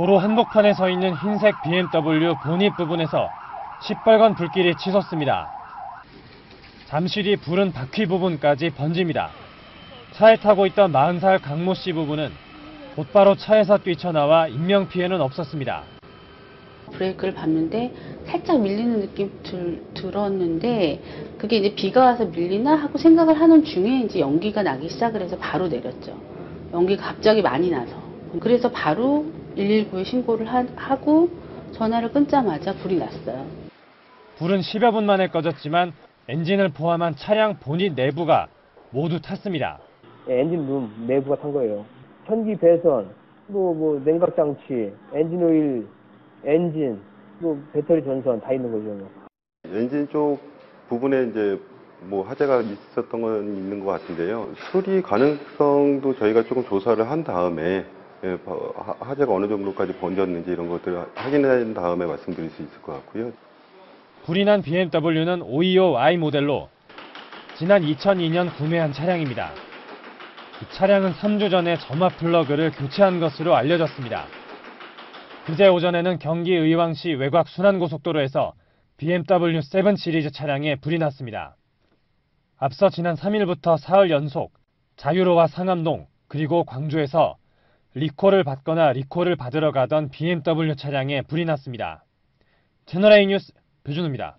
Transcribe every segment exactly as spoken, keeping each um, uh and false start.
도로 한복판에 서 있는 흰색 비엠더블유 보닛 부분에서 시뻘건 불길이 치솟습니다. 잠시 뒤 불은 바퀴 부분까지 번집니다. 차에 타고 있던 마흔 살 강모 씨 부부는 곧바로 차에서 뛰쳐나와 인명피해는 없었습니다. 브레이크를 밟는데 살짝 밀리는 느낌 들, 들었는데 그게 이제 비가 와서 밀리나 하고 생각을 하는 중에 이제 연기가 나기 시작을 해서 바로 내렸죠. 연기가 갑자기 많이 나서. 그래서 바로 일일구에 신고를 하, 하고 전화를 끊자마자 불이 났어요. 불은 십여 분 만에 꺼졌지만 엔진을 포함한 차량 보닛 내부가 모두 탔습니다. 엔진 룸 내부가 탄 거예요. 현기 배선, 또 뭐 냉각 장치, 엔진 오일, 엔진, 또 배터리 전선 다 있는 거죠. 엔진 쪽 부분에 이제 뭐 화재가 있었던 건 있는 것 같은데요. 수리 가능성도 저희가 조금 조사를 한 다음에 예, 화재가 어느 정도까지 번졌는지 이런 것들을 확인한 다음에 말씀드릴 수 있을 것 같고요. 불이 난 비엠더블유는 오이오 아이 모델로 지난 이천이 년 구매한 차량입니다. 이 차량은 삼 주 전에 점화 플러그를 교체한 것으로 알려졌습니다. 그제 오전에는 경기 의왕시 외곽 순환고속도로에서 비엠더블유 세븐 시리즈 차량에 불이 났습니다. 앞서 지난 삼 일부터 사흘 연속 자유로와 상암동 그리고 광주에서 리콜을 받거나 리콜을 받으러 가던 비엠더블유 차량에 불이 났습니다. 채널A 뉴스 배준우입니다.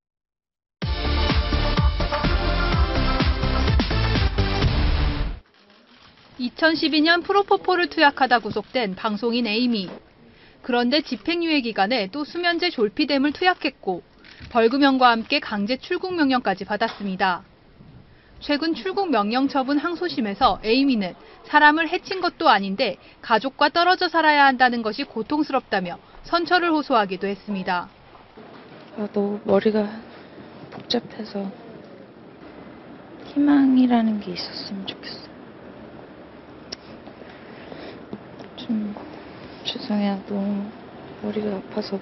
이천십이 년 프로포폴을 투약하다 구속된 방송인 에이미. 그런데 집행유예 기간에 또 수면제 졸피뎀을 투약했고 벌금형과 함께 강제 출국 명령까지 받았습니다. 최근 출국 명령 처분 항소심에서 에이미는 사람을 해친 것도 아닌데 가족과 떨어져 살아야 한다는 것이 고통스럽다며 선처를 호소하기도 했습니다. 아, 너무 머리가 복잡해서 희망이라는 게 있었으면 좋겠어요. 좀 죄송해요. 너무 머리가 아파서.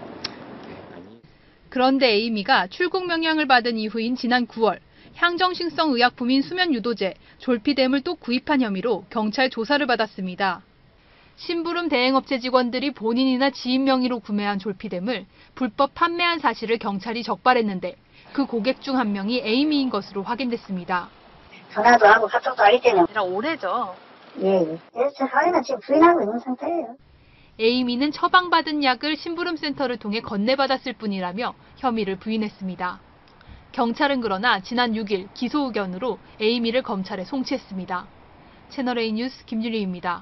그런데 에이미가 출국 명령을 받은 이후인 지난 구월 향정신성 의약품인 수면유도제, 졸피뎀을 또 구입한 혐의로 경찰 조사를 받았습니다. 심부름 대행업체 직원들이 본인이나 지인 명의로 구매한 졸피뎀을 불법 판매한 사실을 경찰이 적발했는데 그 고객 중 한 명이 에이미인 것으로 확인됐습니다. 전화도 하고 카톡도 하기 때문에. 아니라 올해죠. 예, 예. 저 사회는 지금 부인하고 있는 상태예요. 에이미는 처방받은 약을 심부름센터를 통해 건네받았을 뿐이라며 혐의를 부인했습니다. 경찰은 그러나 지난 육 일 기소 의견으로 에이미를 검찰에 송치했습니다. 채널A 뉴스 김유리입니다.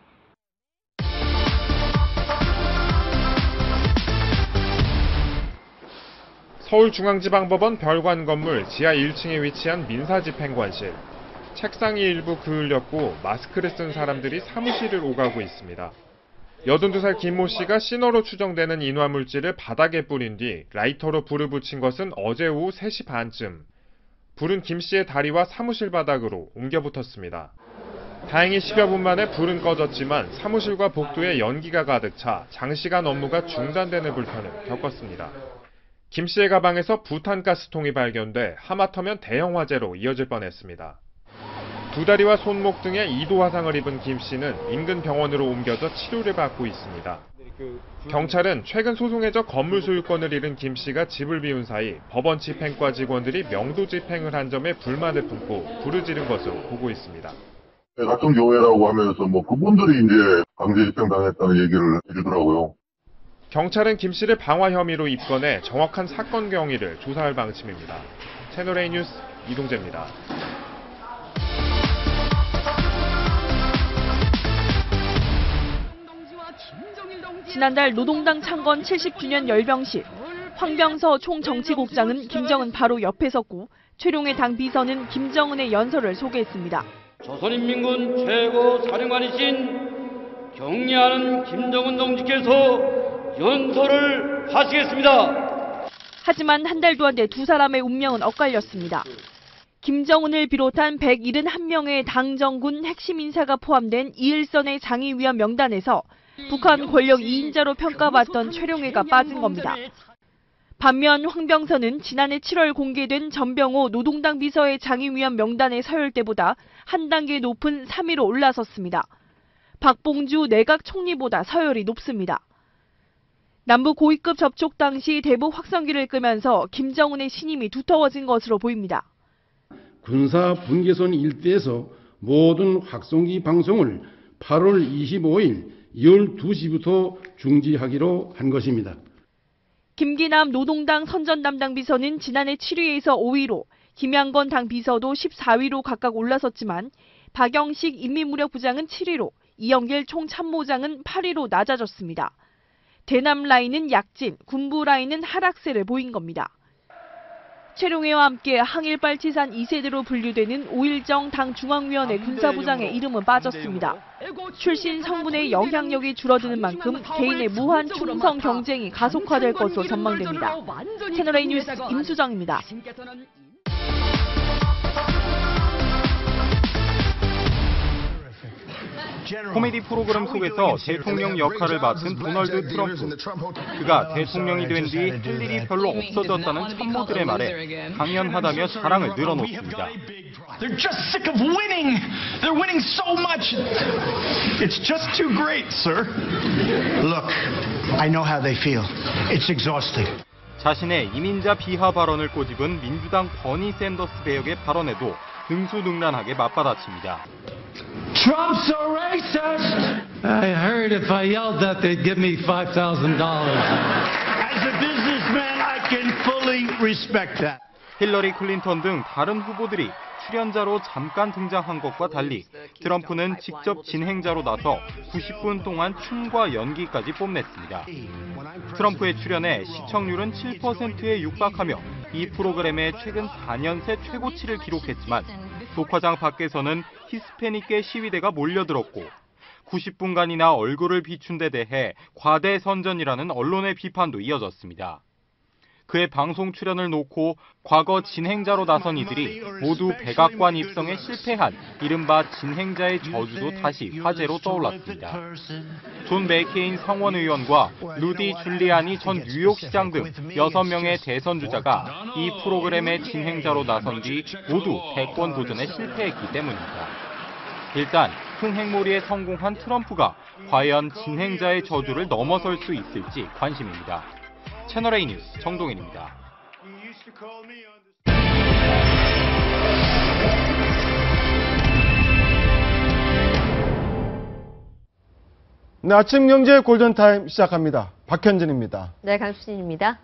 서울중앙지방법원 별관 건물 지하 일 층에 위치한 민사집행관실. 책상이 일부 그을렸고 마스크를 쓴 사람들이 사무실을 오가고 있습니다. 여든두 살 김모 씨가 신호로 추정되는 인화물질을 바닥에 뿌린 뒤 라이터로 불을 붙인 것은 어제 오후 세 시 반쯤. 불은 김 씨의 다리와 사무실 바닥으로 옮겨 붙었습니다. 다행히 십여 분 만에 불은 꺼졌지만 사무실과 복도에 연기가 가득 차 장시간 업무가 중단되는 불편을 겪었습니다. 김 씨의 가방에서 부탄가스통이 발견돼 하마터면 대형 화재로 이어질 뻔했습니다. 두 다리와 손목 등에 이 도 화상을 입은 김 씨는 인근 병원으로 옮겨져 치료를 받고 있습니다. 경찰은 최근 소송에서 건물 소유권을 잃은 김 씨가 집을 비운 사이 법원 집행과 직원들이 명도 집행을 한 점에 불만을 품고 불을 지른 것으로 보고 있습니다. 같은 경우라고 하면서 뭐 그분들이 이제 강제 집행당했다는 얘기를 해주더라고요. 경찰은 김 씨를 방화 혐의로 입건해 정확한 사건 경위를 조사할 방침입니다. 채널A 뉴스 이동재입니다. 지난달 노동당 창건 칠십 주년 열병식, 황병서 총정치국장은 김정은 바로 옆에 섰고 최룡해 당 비서는 김정은의 연설을 소개했습니다. 조선인민군 최고 사령관이신 경례하는 김정은 동지께서 연설을 하시겠습니다. 하지만 한 달도 안 돼 두 사람의 운명은 엇갈렸습니다. 김정은을 비롯한 백칠십일 명의 당정군 핵심 인사가 포함된 이일선의 상임위원 명단에서 북한 권력 이 인자로 평가받던 최룡해가 빠진 겁니다. 반면 황병서는 지난해 칠월 공개된 전병호 노동당 비서의 상임위원 명단에 서열 때보다 한 단계 높은 삼 위로 올라섰습니다. 박봉주 내각 총리보다 서열이 높습니다. 남북 고위급 접촉 당시 대북 확성기를 끄면서 김정은의 신임이 두터워진 것으로 보입니다. 군사 분계선 일대에서 모든 확성기 방송을 팔월 이십오일 열두 시부터 중지하기로 한 것입니다. 김기남 노동당 선전 담당 비서는 지난해 칠 위에서 오 위로, 김양건 당 비서도 십사 위로 각각 올라섰지만 박영식 인민무력부장은 칠 위로, 이영길 총참모장은 팔 위로 낮아졌습니다. 대남 라인은 약진, 군부 라인은 하락세를 보인 겁니다. 최룡해와 함께 항일발치산 이 세대로 분류되는 오일정 당 중앙위원회 군사부장의 이름은 빠졌습니다. 출신 성분의 영향력이 줄어드는 만큼 개인의 무한 충성 경쟁이 가속화될 것으로 전망됩니다. 채널A 뉴스 임수정입니다. 코미디 프로그램 속에서 대통령 역할을 맡은 도널드 트럼프. 그가 대통령이 된 뒤 할 일이 별로 없어졌다는 참모들의 말에 당연하다며 자랑을 늘어놓습니다. They're just sick of winning. They're winning so much. It's just too great, sir. Look, I know how they feel. It's exhausting. 자신의 이민자 비하 발언을 꼬집은 민주당 버니 샌더스 배역의 발언에도 능수능란하게 맞받아칩니다. Trump's a racist! I heard if I yelled that they'd give me five thousand dollars. As a businessman, I can fully respect that. 힐러리 클린턴 등 다른 후보들이 출연자로 잠깐 등장한 것과 달리 트럼프는 직접 진행자로 나서 구십 분 동안 춤과 연기까지 뽐냈습니다. 트럼프의 출연에 시청률은 칠 퍼센트에 육박하며 이 프로그램의 최근 사 년 새 최고치를 기록했지만 녹화장 밖에서는 히스패닉계 시위대가 몰려들었고 구십 분간이나 얼굴을 비춘 데 대해 과대선전이라는 언론의 비판도 이어졌습니다. 그의 방송 출연을 놓고 과거 진행자로 나선 이들이 모두 백악관 입성에 실패한 이른바 진행자의 저주도 다시 화제로 떠올랐습니다. 존 맥케인 상원의원과 루디 줄리아니 전 뉴욕시장 등 여섯 명의 대선 주자가 이 프로그램의 진행자로 나선 뒤 모두 대권 도전에 실패했기 때문입니다. 일단 흥행몰이에 성공한 트럼프가 과연 진행자의 저주를 넘어설 수 있을지 관심입니다. 채널A 뉴스 정동인입니다. 네, 아침 경제 골든타임 시작합니다. 박현진입니다. 네, 강수진입니다.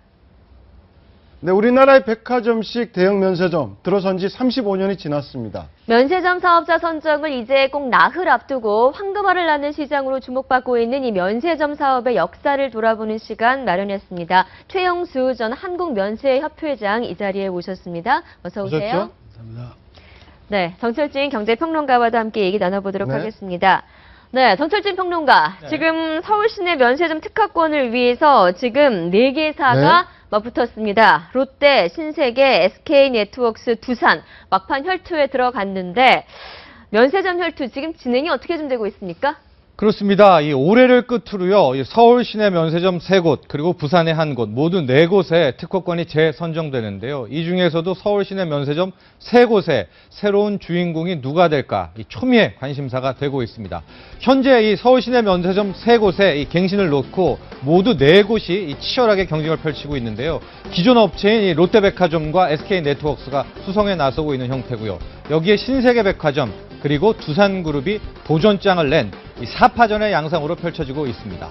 네, 우리나라의 백화점식 대형 면세점 들어선 지 삼십오 년이 지났습니다. 면세점 사업자 선정을 이제 꼭 나흘 앞두고 황금알을 낳는 시장으로 주목받고 있는 이 면세점 사업의 역사를 돌아보는 시간 마련했습니다. 최영수 전 한국면세협회장 이 자리에 모셨습니다. 어서 오세요. 오셨죠? 감사합니다. 네, 정철진 경제평론가와도 함께 얘기 나눠보도록 네. 하겠습니다. 네, 정철진 평론가. 네. 지금 서울시내 면세점 특화권을 위해서 지금 네 개사가 네. 맞붙었습니다. 롯데, 신세계, 에스케이네트워크스, 두산 막판 혈투에 들어갔는데 면세점 혈투 지금 진행이 어떻게 좀 되고 있습니까? 그렇습니다. 이 올해를 끝으로요, 이 서울 시내 면세점 세 곳, 그리고 부산의 한 곳, 모두 네 곳에 특허권이 재선정되는데요. 이 중에서도 서울 시내 면세점 세 곳에 새로운 주인공이 누가 될까, 이 초미의 관심사가 되고 있습니다. 현재 이 서울 시내 면세점 세 곳에 이 갱신을 놓고 모두 네 곳이 이 치열하게 경쟁을 펼치고 있는데요. 기존 업체인 이 롯데백화점과 에스케이네트워크스가 수성에 나서고 있는 형태고요. 여기에 신세계백화점, 그리고 두산그룹이 도전장을 낸 이 사파전의 양상으로 펼쳐지고 있습니다.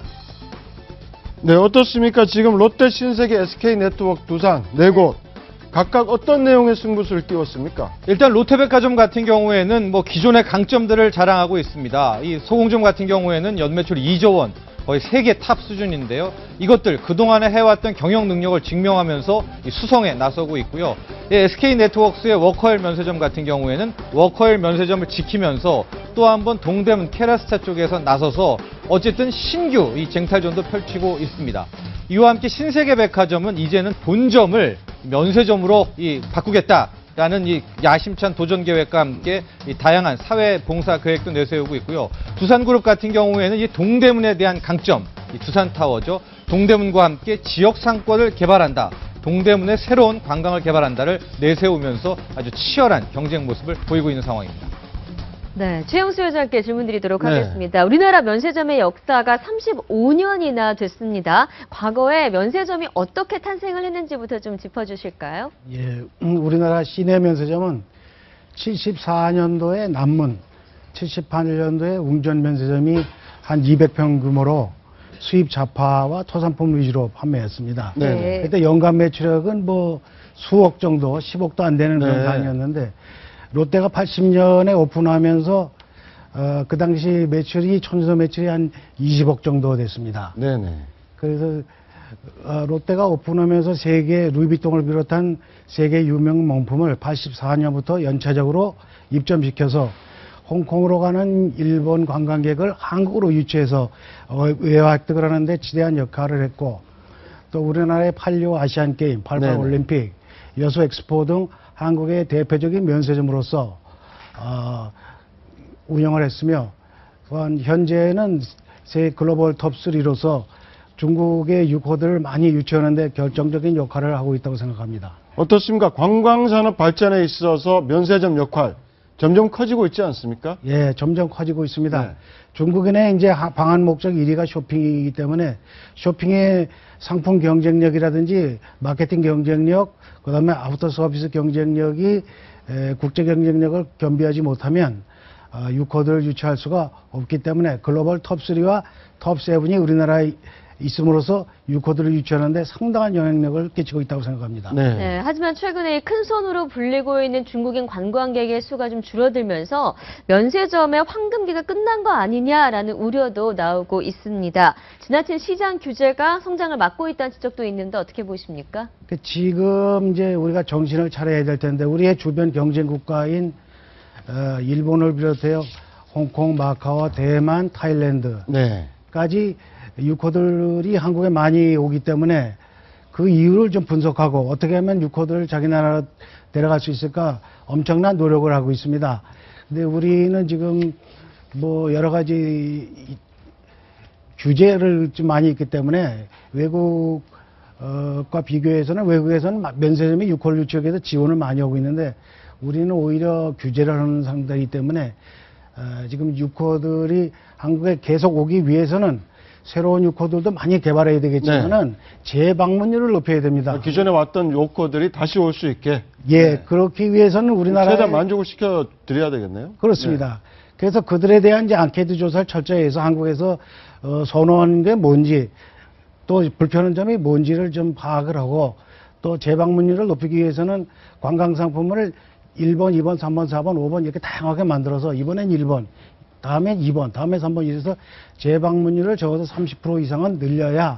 네, 어떻습니까? 지금 롯데, 신세계, 에스케이네트워크, 두산 네 곳 각각 어떤 내용의 승부수를 띄웠습니까? 일단 롯데백화점 같은 경우에는 뭐 기존의 강점들을 자랑하고 있습니다. 이 소공점 같은 경우에는 연매출 이조 원, 거의 세계 탑 수준인데요. 이것들 그동안에 해왔던 경영 능력을 증명하면서 수성에 나서고 있고요. 에스케이네트워크스의 워커힐 면세점 같은 경우에는 워커힐 면세점을 지키면서 또 한 번 동대문 캐라스타 쪽에서 나서서 어쨌든 신규 이 쟁탈전도 펼치고 있습니다. 이와 함께 신세계백화점은 이제는 본점을 면세점으로 이 바꾸겠다. 라는 이 야심찬 도전 계획과 함께 이 다양한 사회 봉사 계획도 내세우고 있고요. 두산그룹 같은 경우에는 이 동대문에 대한 강점, 이 두산타워죠. 동대문과 함께 지역 상권을 개발한다. 동대문의 새로운 관광을 개발한다를 내세우면서 아주 치열한 경쟁 모습을 보이고 있는 상황입니다. 네, 최영수 회장께 질문 드리도록 네. 하겠습니다. 우리나라 면세점의 역사가 삼십오 년이나 됐습니다. 과거에 면세점이 어떻게 탄생을 했는지부터 좀 짚어주실까요? 예, 음, 우리나라 시내 면세점은 칠십사 년도에 남문, 칠십팔 년도에 웅전 면세점이 한 이백 평 규모로 수입 잡화와 토산품 위주로 판매했습니다. 네. 그때 연간 매출액은 뭐 수억 정도, 십억도 안 되는 그런 네. 단위였는데 롯데가 팔십 년에 오픈하면서 어, 그 당시 매출이 천서 매출이 한 이십억 정도 됐습니다. 네네. 그래서 어, 롯데가 오픈하면서 세계 루이비통을 비롯한 세계 유명 명품을 팔십사 년부터 연차적으로 입점시켜서 홍콩으로 가는 일본 관광객을 한국으로 유치해서 어, 외화 획득을 하는데 지대한 역할을 했고, 또 우리나라의 팔십육 아시안게임, 팔십팔 네네. 올림픽, 여수 엑스포 등 한국의 대표적인 면세점으로서 어, 운영을 했으며, 또한 현재는 세계 글로벌 톱쓰리로서 중국의 유코들을 많이 유치하는데 결정적인 역할을 하고 있다고 생각합니다. 어떻습니까? 관광산업 발전에 있어서 면세점 역할 점점 커지고 있지 않습니까? 예, 점점 커지고 있습니다. 네. 중국인의 이제 하- 방한 목적 일 위가 쇼핑이기 때문에 쇼핑의 상품 경쟁력이라든지 마케팅 경쟁력, 그 다음에 아우터 서비스 경쟁력이 에, 국제 경쟁력을 겸비하지 못하면 어, 유코드를 유치할 수가 없기 때문에 글로벌 톱쓰리와 톱세븐이 우리나라에 있음으로써 유코드를 유치하는데 상당한 영향력을 끼치고 있다고 생각합니다. 네, 하지만 최근에 큰 손으로 불리고 있는 중국인 관광객의 수가 좀 줄어들면서 면세점의 황금기가 끝난 거 아니냐라는 우려도 나오고 있습니다. 지나친 시장 규제가 성장을 막고 있다는 지적도 있는데 어떻게 보십니까? 그 지금 이제 우리가 정신을 차려야 될 텐데, 우리의 주변 경쟁 국가인 어, 일본을 비롯해요 홍콩, 마카오, 대만, 타일랜드까지 유코들이 한국에 많이 오기 때문에 그 이유를 좀 분석하고 어떻게 하면 유코들을 자기 나라로 데려갈 수 있을까 엄청난 노력을 하고 있습니다. 근데 우리는 지금 뭐 여러 가지 규제를 좀 많이 있기 때문에 외국과 비교해서는 외국에서는 면세점이 유코를 유치하기 위해서 지원을 많이 하고 있는데, 우리는 오히려 규제를 하는 상태이기 때문에 어, 지금 유코들이 한국에 계속 오기 위해서는 새로운 유코들도 많이 개발해야 되겠지만은 재방문율을 높여야 됩니다. 기존에 왔던 유코들이 다시 올 수 있게. 예, 그렇기 위해서는 우리나라에 최대한 만족을 시켜 드려야 되겠네요. 그렇습니다. 그래서 그들에 대한 이제 앙케이트 조사를 철저히 해서 한국에서 어, 선호하는 게 뭔지, 또 불편한 점이 뭔지를 좀 파악을 하고, 또 재방문율을 높이기 위해서는 관광 상품을 일 번, 이 번, 삼 번, 사 번, 오 번 이렇게 다양하게 만들어서 이번엔 일 번, 다음엔 이 번, 다음에 삼 번 이래서 재방문율을 적어도 삼십 퍼센트 이상은 늘려야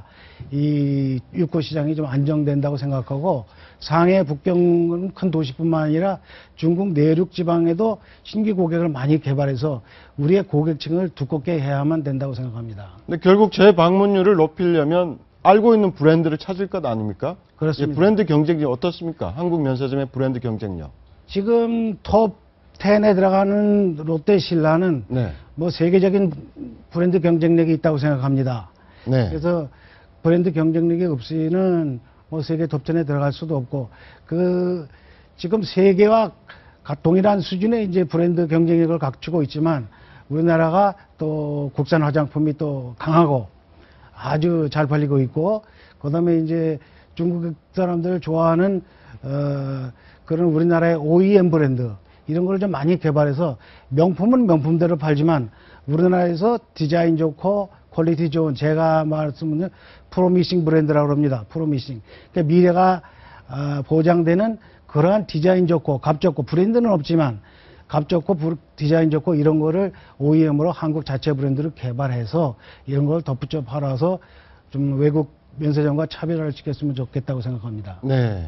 이 유코 시장이 좀 안정된다고 생각하고, 상해, 북경은 큰 도시뿐만 아니라 중국 내륙 지방에도 신규 고객을 많이 개발해서 우리의 고객층을 두껍게 해야만 된다고 생각합니다. 근데 결국 재방문율을 높이려면 알고 있는 브랜드를 찾을 것 아닙니까? 그렇습니다. 예, 브랜드 경쟁력 어떻습니까? 한국 면세점의 브랜드 경쟁력. 지금 톱 텐에 들어가는 롯데 신라는 네. 뭐 세계적인 브랜드 경쟁력이 있다고 생각합니다. 네. 그래서 브랜드 경쟁력이 없이는 뭐 세계 톱텐에 들어갈 수도 없고, 그 지금 세계와 가- 동일한 수준의 이제 브랜드 경쟁력을 갖추고 있지만 우리나라가 또 국산 화장품이 또 강하고 아주 잘 팔리고 있고, 그다음에 이제 중국 사람들 좋아하는 어, 그런 우리나라의 오이엠 브랜드 이런 걸 좀 많이 개발해서 명품은 명품대로 팔지만 우리나라에서 디자인 좋고 퀄리티 좋은, 제가 말씀은 프로미싱 브랜드라고 합니다. 프로미싱. 그러니까 미래가 어, 보장되는 그러한 디자인 좋고 값 좋고, 브랜드는 없지만 값 좋고 부- 디자인 좋고 이런 거를 오이엠으로 한국 자체 브랜드를 개발해서 이런 걸 덧붙여 팔아서 좀 외국 면세점과 차별화를 시켰으면 좋겠다고 생각합니다. 네.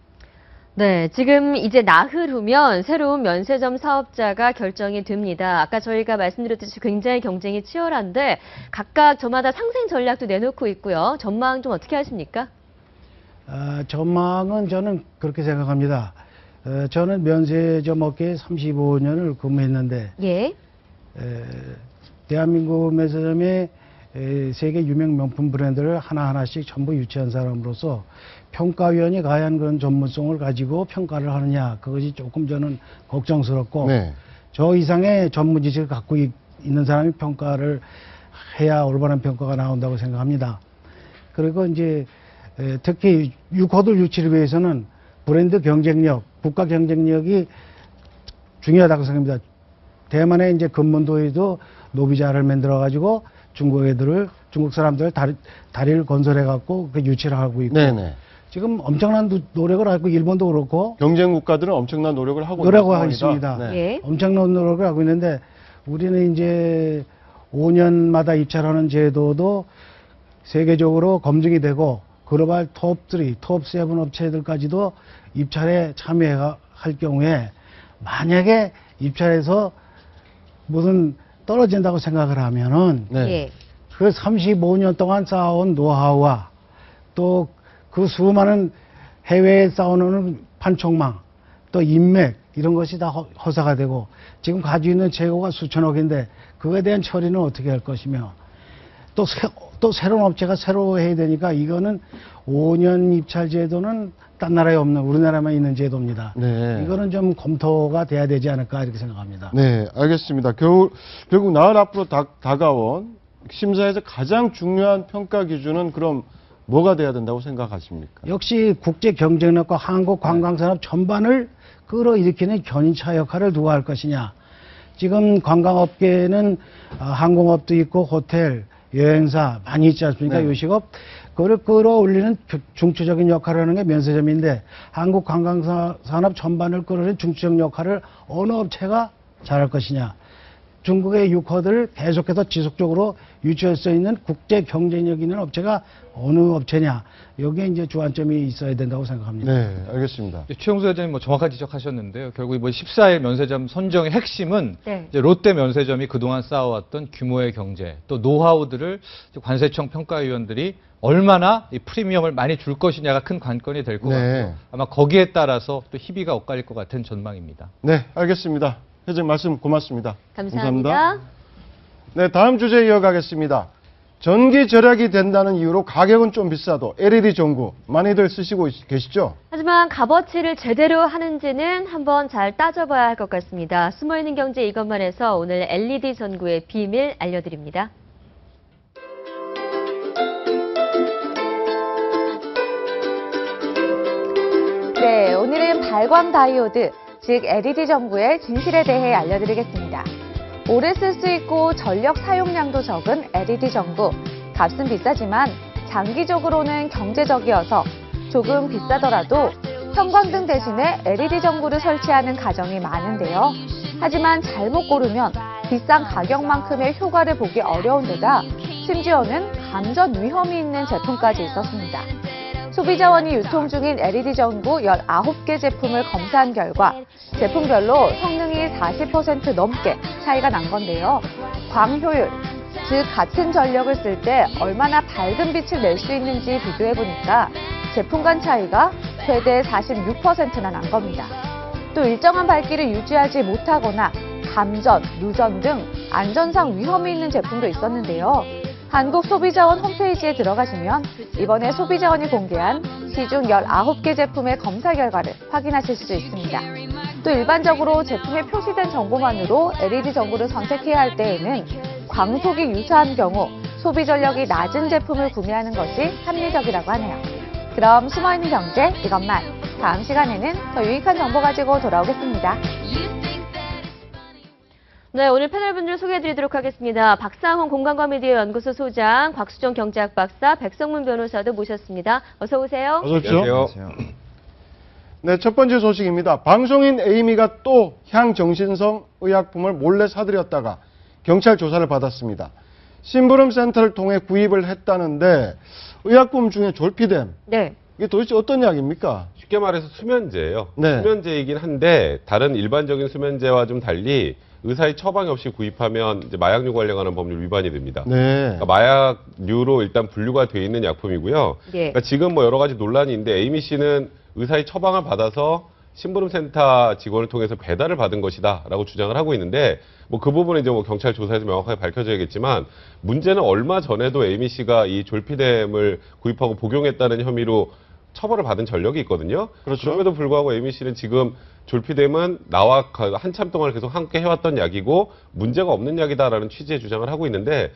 네, 지금 이제 나흘 후면 새로운 면세점 사업자가 결정이 됩니다. 아까 저희가 말씀드렸듯이 굉장히 경쟁이 치열한데 각각 저마다 상생 전략도 내놓고 있고요. 전망 좀 어떻게 하십니까? 어, 전망은 저는 그렇게 생각합니다. 어, 저는 면세점 업계에 삼십오 년을 근무했는데 예. 에, 대한민국 면세점의 에, 세계 유명 명품 브랜드를 하나하나씩 전부 유치한 사람으로서 평가위원이 과연 그런 전문성을 가지고 평가를 하느냐, 그것이 조금 저는 걱정스럽고, 네. 저 이상의 전문 지식을 갖고 있, 있는 사람이 평가를 해야 올바른 평가가 나온다고 생각합니다. 그리고 이제 에, 특히 유코들 유치를 위해서는 브랜드 경쟁력, 국가 경쟁력이 중요하다고 생각합니다. 대만의 이제 금문도에도 노비자를 만들어 가지고 중국 애들을 중국 사람들 다리, 다리를 건설해 갖고 그 유치를 하고 있고 네네. 지금 엄청난 노, 노력을 하고 일본도 그렇고 경쟁 국가들은 엄청난 노력을 하고 노력을 하고 있는 있습니다. 네. 예. 엄청난 노력을 하고 있는데 우리는 이제 오 년마다 입찰하는 제도도 세계적으로 검증이 되고 글로벌 톱 삼, 톱 칠 업체들까지도 입찰에 참여할 경우에 만약에 입찰에서 무슨 떨어진다고 생각을 하면은 예. 그 삼십오 년 동안 쌓아온 노하우와 또 그 수많은 해외에 쌓아놓은 판촉망 또 인맥 이런 것이 다 허, 허사가 되고 지금 가지고 있는 재고가 수천억인데 그거에 대한 처리는 어떻게 할 것이며 또, 새, 또 새로운 업체가 새로 해야 되니까 이거는 오 년 입찰 제도는 딴 나라에 없는 우리나라만 있는 제도입니다. 네. 이거는 좀 검토가 돼야 되지 않을까 이렇게 생각합니다. 네, 알겠습니다. 겨울, 결국 나흘 앞으로 다, 다가온 심사에서 가장 중요한 평가 기준은 그럼 뭐가 돼야 된다고 생각하십니까? 역시 국제 경쟁력과 한국 관광산업 전반을 끌어일으키는 견인차 역할을 누가 할 것이냐. 지금 관광업계는 항공업도 있고 호텔, 여행사 많이 있지 않습니까? 네. 요식업. 그걸 끌어올리는 중추적인 역할을 하는 게 면세점인데 한국 관광산업 전반을 끌어올리는 중추적 역할을 어느 업체가 잘할 것이냐. 중국의 유커들을 계속해서 지속적으로 유치할 수 있는 국제 경쟁력 있는 업체가 어느 업체냐. 여기에 이제 주안점이 있어야 된다고 생각합니다. 네, 알겠습니다. 최용수 회장님 뭐 정확한 지적하셨는데요. 결국 뭐 십사 일 면세점 선정의 핵심은 네. 이제 롯데 면세점이 그동안 쌓아왔던 규모의 경제, 또 노하우들을 관세청 평가위원들이 얼마나 이 프리미엄을 많이 줄 것이냐가 큰 관건이 될 것 네. 같고요. 아마 거기에 따라서 또 희비가 엇갈릴 것 같은 전망입니다. 네, 알겠습니다. 회장님 말씀 고맙습니다. 감사합니다. 네, 다음 주제 이어가겠습니다. 전기 절약이 된다는 이유로 가격은 좀 비싸도 엘이디 전구 많이들 쓰시고 계시죠? 하지만 값어치를 제대로 하는지는 한번 잘 따져봐야 할 것 같습니다. 숨어있는 경제 이것만 해서 오늘 엘이디 전구의 비밀 알려드립니다. 네, 오늘은 발광 다이오드, 즉 엘이디 전구의 진실에 대해 알려드리겠습니다. 오래 쓸 수 있고 전력 사용량도 적은 엘이디 전구. 값은 비싸지만 장기적으로는 경제적이어서 조금 비싸더라도 형광등 대신에 엘이디 전구를 설치하는 가정이 많은데요. 하지만 잘못 고르면 비싼 가격만큼의 효과를 보기 어려운 데다 심지어는 감전 위험이 있는 제품까지 있었습니다. 소비자원이 유통 중인 엘이디 전구 열아홉 개 제품을 검사한 결과 제품별로 성능이 사십 퍼센트 넘게 차이가 난 건데요. 광효율, 즉 같은 전력을 쓸 때 얼마나 밝은 빛을 낼 수 있는지 비교해보니까 제품 간 차이가 최대 사십육 퍼센트나 난 겁니다. 또 일정한 밝기를 유지하지 못하거나 감전, 누전 등 안전상 위험이 있는 제품도 있었는데요. 한국소비자원 홈페이지에 들어가시면 이번에 소비자원이 공개한 시중 열아홉 개 제품의 검사 결과를 확인하실 수 있습니다. 또 일반적으로 제품에 표시된 정보만으로 엘이디 전구를 선택해야 할 때에는 광속이 유사한 경우 소비 전력이 낮은 제품을 구매하는 것이 합리적이라고 하네요. 그럼 숨어있는 경제 이것만, 다음 시간에는 더 유익한 정보 가지고 돌아오겠습니다. 네, 오늘 패널분들 소개해드리도록 하겠습니다. 박상훈 공간과 미디어 연구소 소장, 곽수정 경제학 박사, 백성문 변호사도 모셨습니다. 어서 오세요. 어서 오십시오. 네, 첫 번째 소식입니다. 방송인 에이미가 또 향정신성 의약품을 몰래 사들였다가 경찰 조사를 받았습니다. 심부름 센터를 통해 구입을 했다는데 의약품 중에 졸피뎀. 네. 이게 도대체 어떤 약입니까? 쉽게 말해서 수면제예요. 네. 수면제이긴 한데 다른 일반적인 수면제와 좀 달리 의사의 처방이 없이 구입하면 이제 마약류 관련하는 법률 위반이 됩니다. 네. 그러니까 마약류로 일단 분류가 돼 있는 약품이고요. 예. 그러니까 지금 뭐 여러 가지 논란이 있는데 에이미 씨는 의사의 처방을 받아서 심부름센터 직원을 통해서 배달을 받은 것이다라고 주장을 하고 있는데 뭐 그 부분은 이제 뭐 경찰 조사에서 명확하게 밝혀져야겠지만 문제는 얼마 전에도 에이미 씨가 이 졸피뎀을 구입하고 복용했다는 혐의로 처벌을 받은 전력이 있거든요. 그렇죠. 그럼에도 불구하고 에이미 씨는 지금 졸피뎀은 나와 한참 동안 계속 함께 해왔던 약이고 문제가 없는 약이다라는 취지의 주장을 하고 있는데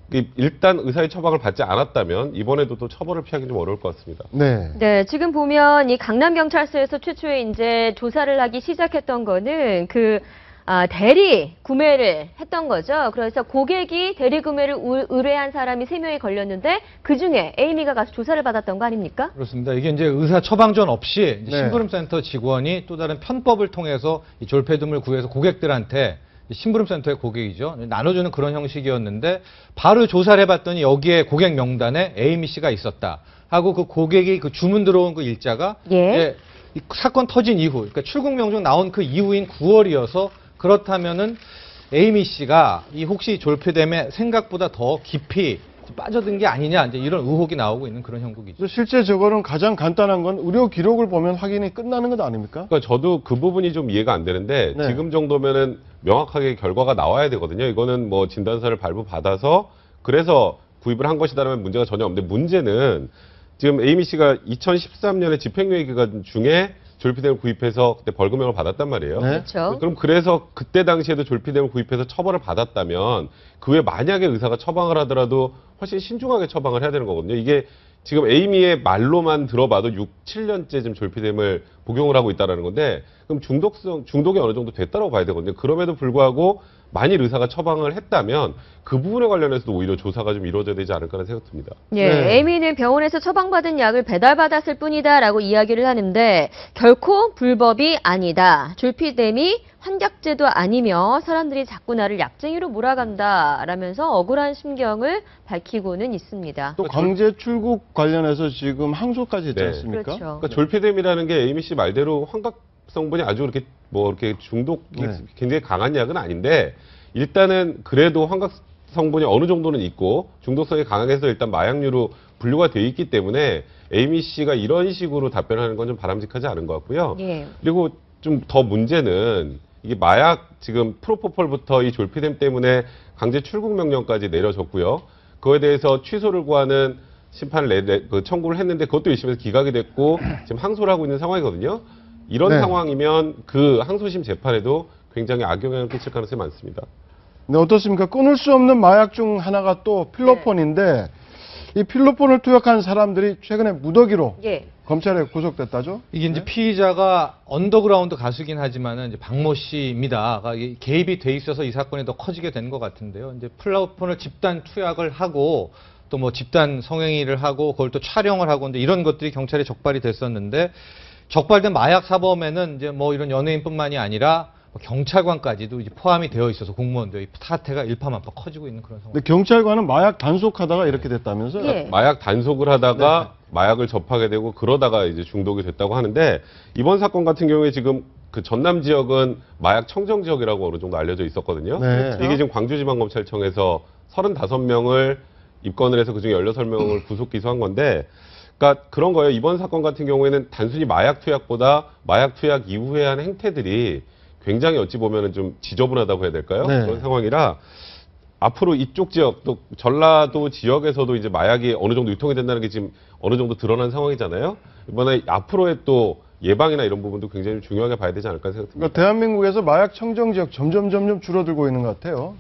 일단 의사의 처방을 받지 않았다면 이번에도 또 처벌을 피하기 좀 어려울 것 같습니다. 네. 네, 지금 보면 이 강남경찰서에서 최초에 이제 조사를 하기 시작했던 거는 그 아, 대리 구매를 했던 거죠. 그래서 고객이 대리 구매를 우, 의뢰한 사람이 세 명이 걸렸는데 그 중에 에이미가 가서 조사를 받았던 거 아닙니까? 그렇습니다. 이게 이제 의사 처방전 없이 이제 네. 심부름센터 직원이 또 다른 편법을 통해서 이 졸폐둠을 구해서 고객들한테 심부름센터의 고객이죠. 나눠주는 그런 형식이었는데 바로 조사를 해봤더니 여기에 고객 명단에 에이미 씨가 있었다. 하고 그 고객이 그 주문 들어온 그 일자가 예. 예, 이 사건 터진 이후, 그러니까 출국 명령 나온 그 이후인 구월이어서 그렇다면은 에이미 씨가 이 혹시 졸폐뎀에 생각보다 더 깊이 빠져든 게 아니냐 이제 이런 의혹이 나오고 있는 그런 형국이죠. 실제 저거는 가장 간단한 건 의료 기록을 보면 확인이 끝나는 것 아닙니까? 그러니까 저도 그 부분이 좀 이해가 안 되는데 네. 지금 정도면은 명확하게 결과가 나와야 되거든요. 이거는 뭐 진단서를 발부받아서 그래서 구입을 한 것이다라면 문제가 전혀 없는데 문제는 지금 에이미 씨가 이천십삼 년에 집행유예 기간 중에 졸피뎀을 구입해서 그때 벌금형을 받았단 말이에요. 네. 그렇죠. 그럼 그래서 그때 당시에도 졸피뎀을 구입해서 처벌을 받았다면 그 외에 만약에 의사가 처방을 하더라도 훨씬 신중하게 처방을 해야 되는 거거든요. 이게 지금 에이미의 말로만 들어봐도 육, 칠 년째 지금 졸피뎀을 복용을 하고 있다는 건데 그럼 중독성, 중독이 어느 정도 됐다고 봐야 되거든요. 그럼에도 불구하고 만일 의사가 처방을 했다면 그 부분에 관련해서도 오히려 조사가 좀 이루어져야 되지 않을까라는 생각이 듭니다. 예, 네. 에이미는 병원에서 처방받은 약을 배달받았을 뿐이다라고 이야기를 하는데 결코 불법이 아니다. 졸피뎀이 환각제도 아니며 사람들이 자꾸 나를 약쟁이로 몰아간다라면서 억울한 심경을 밝히고는 있습니다. 또 강제 출국 관련해서 지금 항소까지 했지 네. 않습니까? 그렇죠. 그러니까 졸피뎀이라는 게 에이미 씨 말대로 환각 성분이 아주 그렇게 뭐 이렇게 중독이 네. 굉장히 강한 약은 아닌데 일단은 그래도 환각 성분이 어느 정도는 있고 중독성이 강해서 일단 마약류로 분류가 돼 있기 때문에 에이미 씨가 이런 식으로 답변하는 건 좀 바람직하지 않은 것 같고요. 예. 그리고 좀 더 문제는 이게 마약 지금 프로포폴부터 이 졸피뎀 때문에 강제 출국 명령까지 내려졌고요. 그거에 대해서 취소를 구하는 심판을 내, 내, 그 청구를 했는데 그것도 일 심에서 기각이 됐고 지금 항소를 하고 있는 상황이거든요. 이런 네. 상황이면 그 항소심 재판에도 굉장히 악영향을 끼칠 가능성이 많습니다. 네, 어떻습니까? 끊을 수 없는 마약 중 하나가 또 필로폰인데 이 필로폰을 투약한 사람들이 최근에 무더기로 예. 검찰에 구속됐다죠? 이게 이제 피의자가 언더그라운드 가수긴 하지만은 이제 박모 씨입니다. 이게 개입이 돼 있어서 이 사건이 더 커지게 된 것 같은데요. 이제 필로폰을 집단 투약을 하고 또 뭐 집단 성행위를 하고 그걸 또 촬영을 하고 이제 이런 것들이 경찰에 적발이 됐었는데 적발된 마약 사범에는 이제 뭐 이런 연예인뿐만이 아니라 경찰관까지도 이제 포함이 되어 있어서 공무원들 이 사태가 일파만파 커지고 있는 그런 상황. 근데 경찰관은 마약 단속하다가 이렇게 됐다면서요? 예. 마약 단속을 하다가 마약을 접하게 되고 그러다가 이제 중독이 됐다고 하는데 이번 사건 같은 경우에 지금 그 전남 지역은 마약 청정 지역이라고 어느 정도 알려져 있었거든요. 네. 이게 지금 광주지방검찰청에서 서른다섯 명을 입건을 해서 그중에 열여섯 명을 구속 기소한 건데 그러니까 그런 거예요. 이번 사건 같은 경우에는 단순히 마약 투약보다 마약 투약 이후에 한 행태들이 굉장히 어찌 보면은 좀 지저분하다고 해야 될까요? 네. 그런 상황이라 앞으로 이쪽 지역 또 전라도 지역에서도 이제 마약이 어느 정도 유통이 된다는 게 지금 어느 정도 드러난 상황이잖아요. 이번에 앞으로의 또 예방이나 이런 부분도 굉장히 중요하게 봐야 되지 않을까 생각합니다. 그러니까 대한민국에서 마약 청정 지역 점점 점점 줄어들고 있는 것 같아요.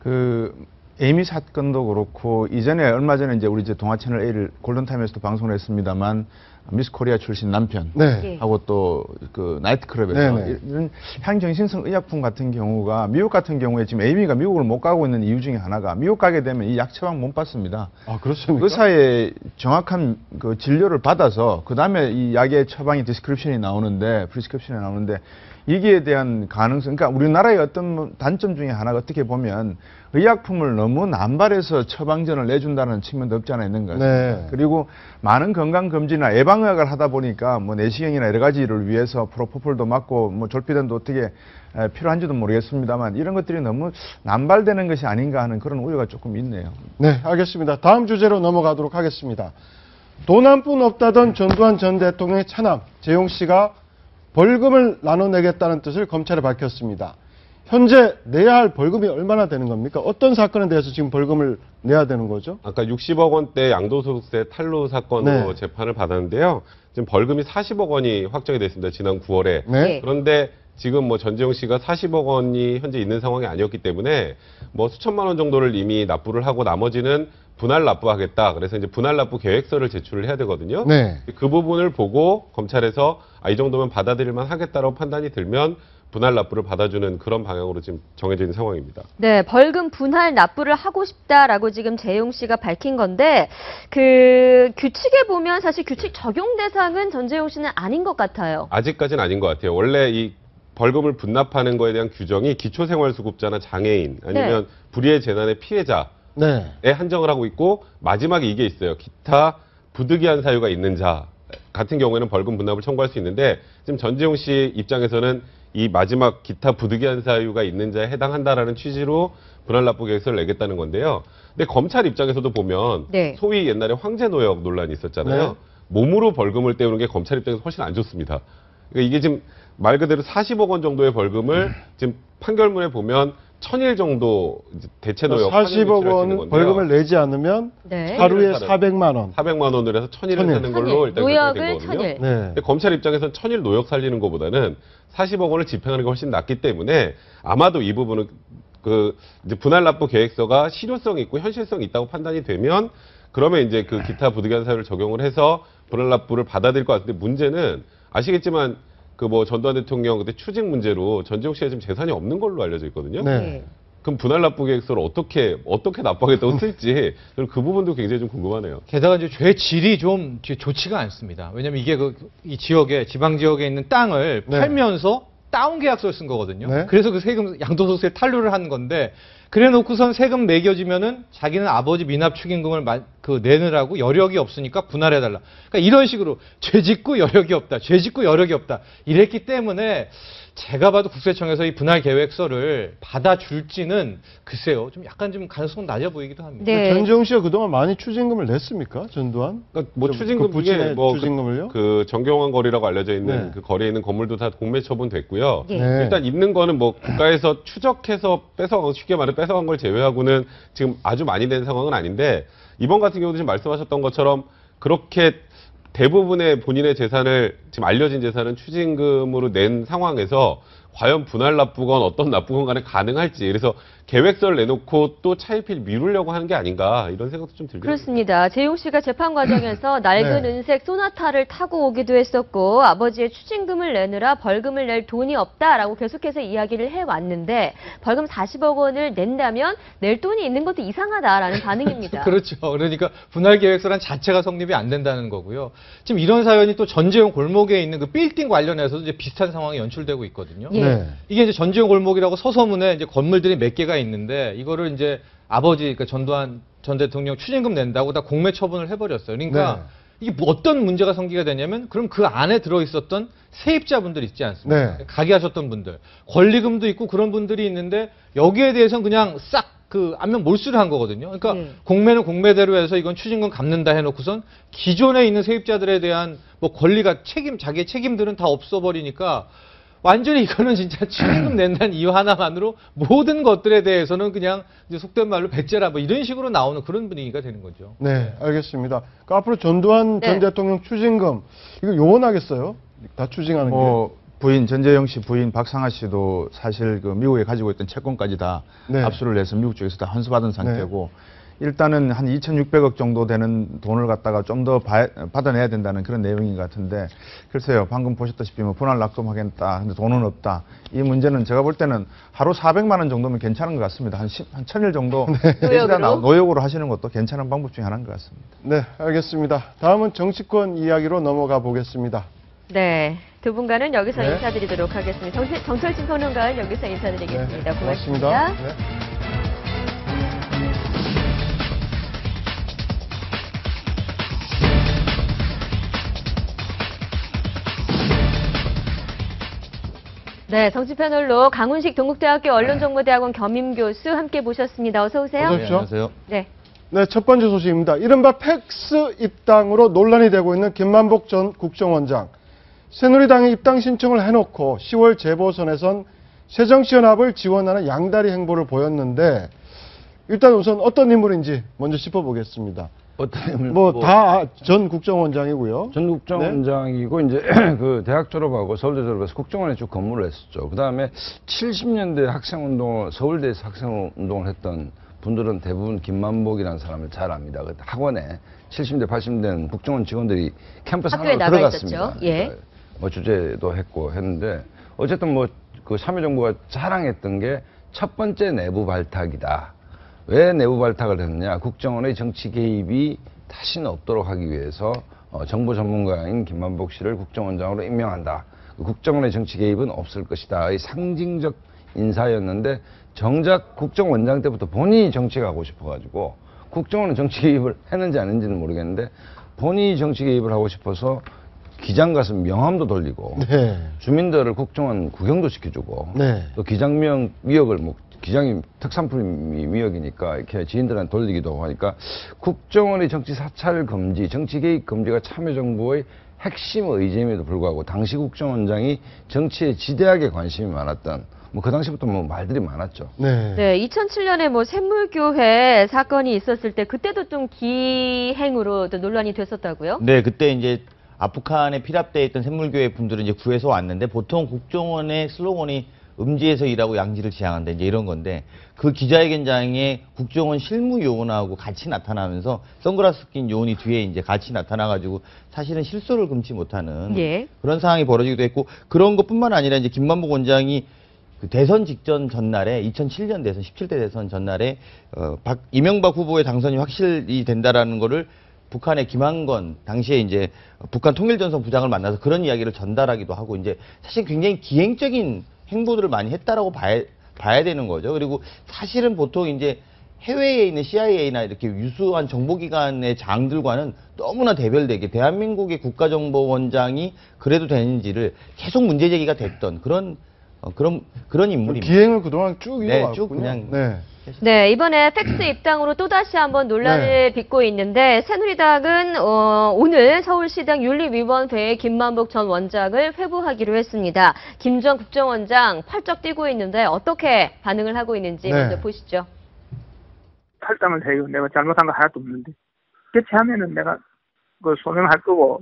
그 에이미 사건도 그렇고 이전에 얼마 전에 이제 우리 이제 동아 채널 A를 골든타임에서도 방송을 했습니다만 미스 코리아 출신 남편 네. 하고 또 그 나이트클럽에서 네네. 이런 향정신성 의약품 같은 경우가 미국 같은 경우에 지금 에이미가 미국을 못 가고 있는 이유 중에 하나가 미국 가게 되면 이 약 처방 못 받습니다. 아 그렇습니까? 의사의 정확한 그 진료를 받아서 그 다음에 이 약의 처방이 디스크립션이 나오는데 프리스크립션이 나오는데 이기에 대한 가능성, 그러니까 우리나라의 어떤 단점 중에 하나가 어떻게 보면 의약품을 너무 남발해서 처방전을 내준다는 측면도 없지 않아 있는 것 같습니다. 네. 그리고 많은 건강검진이나 예방의학을 하다 보니까 뭐 내시경이나 여러 가지를 위해서 프로포폴도 맞고 뭐 졸피뎀도 어떻게 필요한지도 모르겠습니다만 이런 것들이 너무 남발되는 것이 아닌가 하는 그런 우려가 조금 있네요. 네, 알겠습니다. 다음 주제로 넘어가도록 하겠습니다. 돈 한 푼 없다던 전두환 전 대통령의 차남 재용 씨가 벌금을 나눠내겠다는 뜻을 검찰에 밝혔습니다. 현재 내야 할 벌금이 얼마나 되는 겁니까? 어떤 사건에 대해서 지금 벌금을 내야 되는 거죠? 아까 육십억 원대 양도소득세 탈루 사건으로 네. 재판을 받았는데요. 지금 벌금이 사십억 원이 확정이 됐습니다. 지난 구월에. 네. 그런데 지금 뭐 전재용 씨가 사십억 원이 현재 있는 상황이 아니었기 때문에 뭐 수천만 원 정도를 이미 납부를 하고 나머지는 분할 납부하겠다. 그래서 이제 분할 납부 계획서를 제출을 해야 되거든요. 네. 그 부분을 보고 검찰에서 아, 이 정도면 받아들일만 하겠다라고 판단이 들면 분할 납부를 받아주는 그런 방향으로 지금 정해져 있는 상황입니다. 네, 벌금 분할 납부를 하고 싶다라고 지금 재용 씨가 밝힌 건데 그 규칙에 보면 사실 규칙 적용 대상은 전재용 씨는 아닌 것 같아요. 아직까지는 아닌 것 같아요. 원래 이 벌금을 분납하는 거에 대한 규정이 기초생활수급자나 장애인 아니면 네. 불의의 재난의 피해자에 네. 한정을 하고 있고 마지막에 이게 있어요. 기타 부득이한 사유가 있는 자 같은 경우에는 벌금 분납을 청구할 수 있는데 지금 전재용 씨 입장에서는 이 마지막 기타 부득이한 사유가 있는 자에 해당한다라는 취지로 분할납부 계획서를 내겠다는 건데요. 근데 검찰 입장에서도 보면 네. 소위 옛날에 황제노역 논란이 있었잖아요. 네. 몸으로 벌금을 때우는 게 검찰 입장에서 훨씬 안 좋습니다. 그러니까 이게 지금 말 그대로 사십억 원 정도의 벌금을 지금 판결문에 보면 천일 정도 대체노역 사십억 원 벌금을 내지 않으면 네. 하루에 사백만 원. 사백만 원을 해서 천일을 천일. 사는 걸로 일단 노역을 결정된 거거든요. 천일. 네. 근데 검찰 입장에서는 천일 노역 살리는 것보다는 사십억 원을 집행하는 게 훨씬 낫기 때문에 아마도 이 부분은 그 이제 분할 납부 계획서가 실효성이 있고 현실성이 있다고 판단이 되면 그러면 이제 그 기타 부득이한 사유를 적용을 해서 분할 납부를 받아들일 것 같은데 문제는 아시겠지만 그 뭐 전두환 대통령 그때 추징 문제로 전재용 씨가 지금 재산이 없는 걸로 알려져 있거든요. 네. 그럼 분할 납부 계획서를 어떻게 어떻게 납부하겠다고 쓸지 저는 그 부분도 굉장히 좀 궁금하네요. 게다가 이제 죄 질이 좀 좋지가 않습니다. 왜냐하면 이게 그 이 지역에 지방 지역에 있는 땅을 네. 팔면서 다운 계약서를 쓴 거거든요. 네. 그래서 그 세금 양도소득세 탈루를 한 건데 그래놓고선 세금 매겨지면은 자기는 아버지 미납 축임금을 마, 그 내느라고 여력이 없으니까 분할해달라. 그러니까 이런 식으로 죄 짓고 여력이 없다, 죄 짓고 여력이 없다 이랬기 때문에 제가 봐도 국세청에서 이 분할 계획서를 받아줄지는 글쎄요, 좀 약간 좀 가능성은 낮아 보이기도 합니다. 네. 전재용 씨가 그동안 많이 추징금을 냈습니까? 전두환? 그러니까 뭐 좀 추징금 그 부친의 중에 뭐 추징금을요? 그, 그 정경환 거리라고 알려져 있는 네. 그 거리에 있는 건물도 다 공매 처분됐고요. 네. 네. 일단 있는 거는 뭐 국가에서 추적해서 뺏어간 쉽게 말해 뺏어간 걸 제외하고는 지금 아주 많이 된 상황은 아닌데 이번 같은 경우도 지금 말씀하셨던 것처럼 그렇게 대부분의 본인의 재산을 지금 알려진 재산은 추징금으로 낸 상황에서 과연 분할 납부건 어떤 납부건 간에 가능할지 그래서 계획서를 내놓고 또 차일피일 미루려고 하는 게 아닌가 이런 생각도 좀 들긴 합니다. 그렇습니다. 재용 씨가 재판 과정에서 낡은 네. 은색 소나타를 타고 오기도 했었고 아버지의 추징금을 내느라 벌금을 낼 돈이 없다라고 계속해서 이야기를 해왔는데 벌금 사십억 원을 낸다면 낼 돈이 있는 것도 이상하다라는 반응입니다. 그렇죠. 그러니까 분할 계획서란 자체가 성립이 안 된다는 거고요. 지금 이런 사연이 또 전재용 골목에 있는 그 빌딩 관련해서도 이제 비슷한 상황이 연출되고 있거든요. 예. 네. 이게 이제 전재용 골목이라고 서서문에 이제 건물들이 몇 개가 있는데 이거를 이제 아버지 그러니까 전두환 전 대통령 추징금 낸다고 다 공매 처분을 해버렸어요. 그러니까 네. 이게 뭐 어떤 문제가 생기게 되냐면 그럼 그 안에 들어 있었던 세입자분들 있지 않습니까? 네. 가게 하셨던 분들 권리금도 있고 그런 분들이 있는데 여기에 대해서는 그냥 싹 그 안면 몰수를 한 거거든요. 그러니까 네. 공매는 공매대로 해서 이건 추징금 갚는다 해놓고선 기존에 있는 세입자들에 대한 뭐 권리가 책임 자기의 책임들은 다 없어버리니까. 완전히 이거는 진짜 추징금 낸다는 이유 하나만으로 모든 것들에 대해서는 그냥 이제 속된 말로 배째라 뭐 이런 식으로 나오는 그런 분위기가 되는 거죠. 네, 알겠습니다. 그러니까 앞으로 전두환 네. 전 대통령 추징금 이거 요원하겠어요? 다 추징하는 게. 뭐 부인 전재용 씨 부인 박상아 씨도 사실 그 미국에 가지고 있던 채권까지 다 네. 압수를 해서 미국 쪽에서 다 환수받은 상태고 일단은 한 이천육백억 정도 되는 돈을 갖다가 좀 더 받아내야 된다는 그런 내용인 것 같은데 글쎄요 방금 보셨다시피 뭐 분할 납금하겠다 근데 돈은 없다 이 문제는 제가 볼 때는 하루 사백만 원 정도면 괜찮은 것 같습니다. 한, 한 천일 정도 노역으로? 노역으로 하시는 것도 괜찮은 방법 중에 하나인 것 같습니다. 네, 알겠습니다. 다음은 정치권 이야기로 넘어가 보겠습니다. 네. 두 분과는 여기서 네. 인사드리도록 하겠습니다. 정, 정철진 평론가는 여기서 인사드리겠습니다. 네, 고맙습니다. 고맙습니다. 네. 네, 정치 패널로 강훈식 동국대학교 언론정보대학원 겸임교수 함께 모셨습니다. 어서 오세요. 어서 오십시오. 안녕하세요. 네. 네, 첫 번째 소식입니다. 이른바 팩스 입당으로 논란이 되고 있는 김만복 전 국정원장. 새누리당이 입당 신청을 해놓고 시월 재보선에선 새정치연합을 지원하는 양다리 행보를 보였는데 일단 우선 어떤 인물인지 먼저 짚어보겠습니다. 어떤 인물? 뭐 다 전 국정원장이고요. 전 국정원장이고 네. 이제 그 대학 졸업하고 서울대 졸업해서 국정원에 쭉 근무를 했었죠. 그다음에 칠십 년대 학생운동을 서울대에서 학생운동을 했던 분들은 대부분 김만복이라는 사람을 잘 압니다. 그 학원에 칠십 대, 팔십 대는 국정원 직원들이 캠퍼스 학교에 안으로 나가 들어갔습니다. 있었죠. 예. 그러니까 뭐 주제도 했고 했는데 어쨌든 뭐 그 참여정부가 자랑했던 게 첫 번째 내부 발탁이다. 왜 내부 발탁을 했느냐? 국정원의 정치 개입이 다시는 없도록 하기 위해서 어, 정보 전문가인 김만복 씨를 국정원장으로 임명한다. 국정원의 정치 개입은 없을 것이다. 이 상징적 인사였는데 정작 국정원장 때부터 본인이 정치가 하고 싶어가지고 국정원은 정치 개입을 했는지 안 했는지는 모르겠는데 본인이 정치 개입을 하고 싶어서 기장 가서 명함도 돌리고 네. 주민들을 국정원 구경도 시켜주고 네. 또 기장명 미역을 뭐 기장이 특산품이 미역이니까 이렇게 지인들한테 돌리기도 하니까 국정원의 정치 사찰 금지, 정치 개입 금지가 참여정부의 핵심 의제임에도 불구하고 당시 국정원장이 정치에 지대하게 관심이 많았던 뭐 그 당시부터 뭐 말들이 많았죠. 네. 네, 이천칠 년에 뭐 샘물교회 사건이 있었을 때 그때도 좀 기행으로 또 논란이 됐었다고요? 네, 그때 이제 아프간에 피랍되어 있던 샘물교회 분들은 이제 구해서 왔는데 보통 국정원의 슬로건이 음지에서 일하고 양지를 지향한다 이제 이런 건데 그 기자회견장에 국정원 실무 요원하고 같이 나타나면서 선글라스 낀 요원이 뒤에 이제 같이 나타나가지고 사실은 실소를 금치 못하는 예. 그런 상황이 벌어지기도 했고 그런 것뿐만 아니라 이제 김만복 원장이 그 대선 직전 전날에 이천칠 년 대선 십칠 대 대선 전날에 어, 박, 이명박 후보의 당선이 확실히 된다라는 거를 북한의 김한건 당시에 이제 북한 통일전선 부장을 만나서 그런 이야기를 전달하기도 하고 이제 사실 굉장히 기행적인 행보들을 많이 했다라고 봐야, 봐야 되는 거죠. 그리고 사실은 보통 이제 해외에 있는 씨아이에이나 이렇게 유수한 정보기관의 장들과는 너무나 대별되게 대한민국의 국가정보원장이 그래도 되는지를 계속 문제 제기가 됐던 그런 어, 그런 그런 인물입니다. 기행을 그동안 쭉 네, 이어왔군요. 쭉 그냥 네. 네, 이번에 팩스 입당으로 또다시 한번 논란을 네. 빚고 있는데 새누리당은 어, 오늘 서울시당 윤리위원회에 김만복 전 원장을 회부하기로 했습니다. 김 전 국정원장 펄쩍 뛰고 있는데 어떻게 반응을 하고 있는지 네. 먼저 보시죠. 탈당을 해요. 내가 잘못한 거 하나도 없는데. 개최하면은 내가 그 소명할 거고.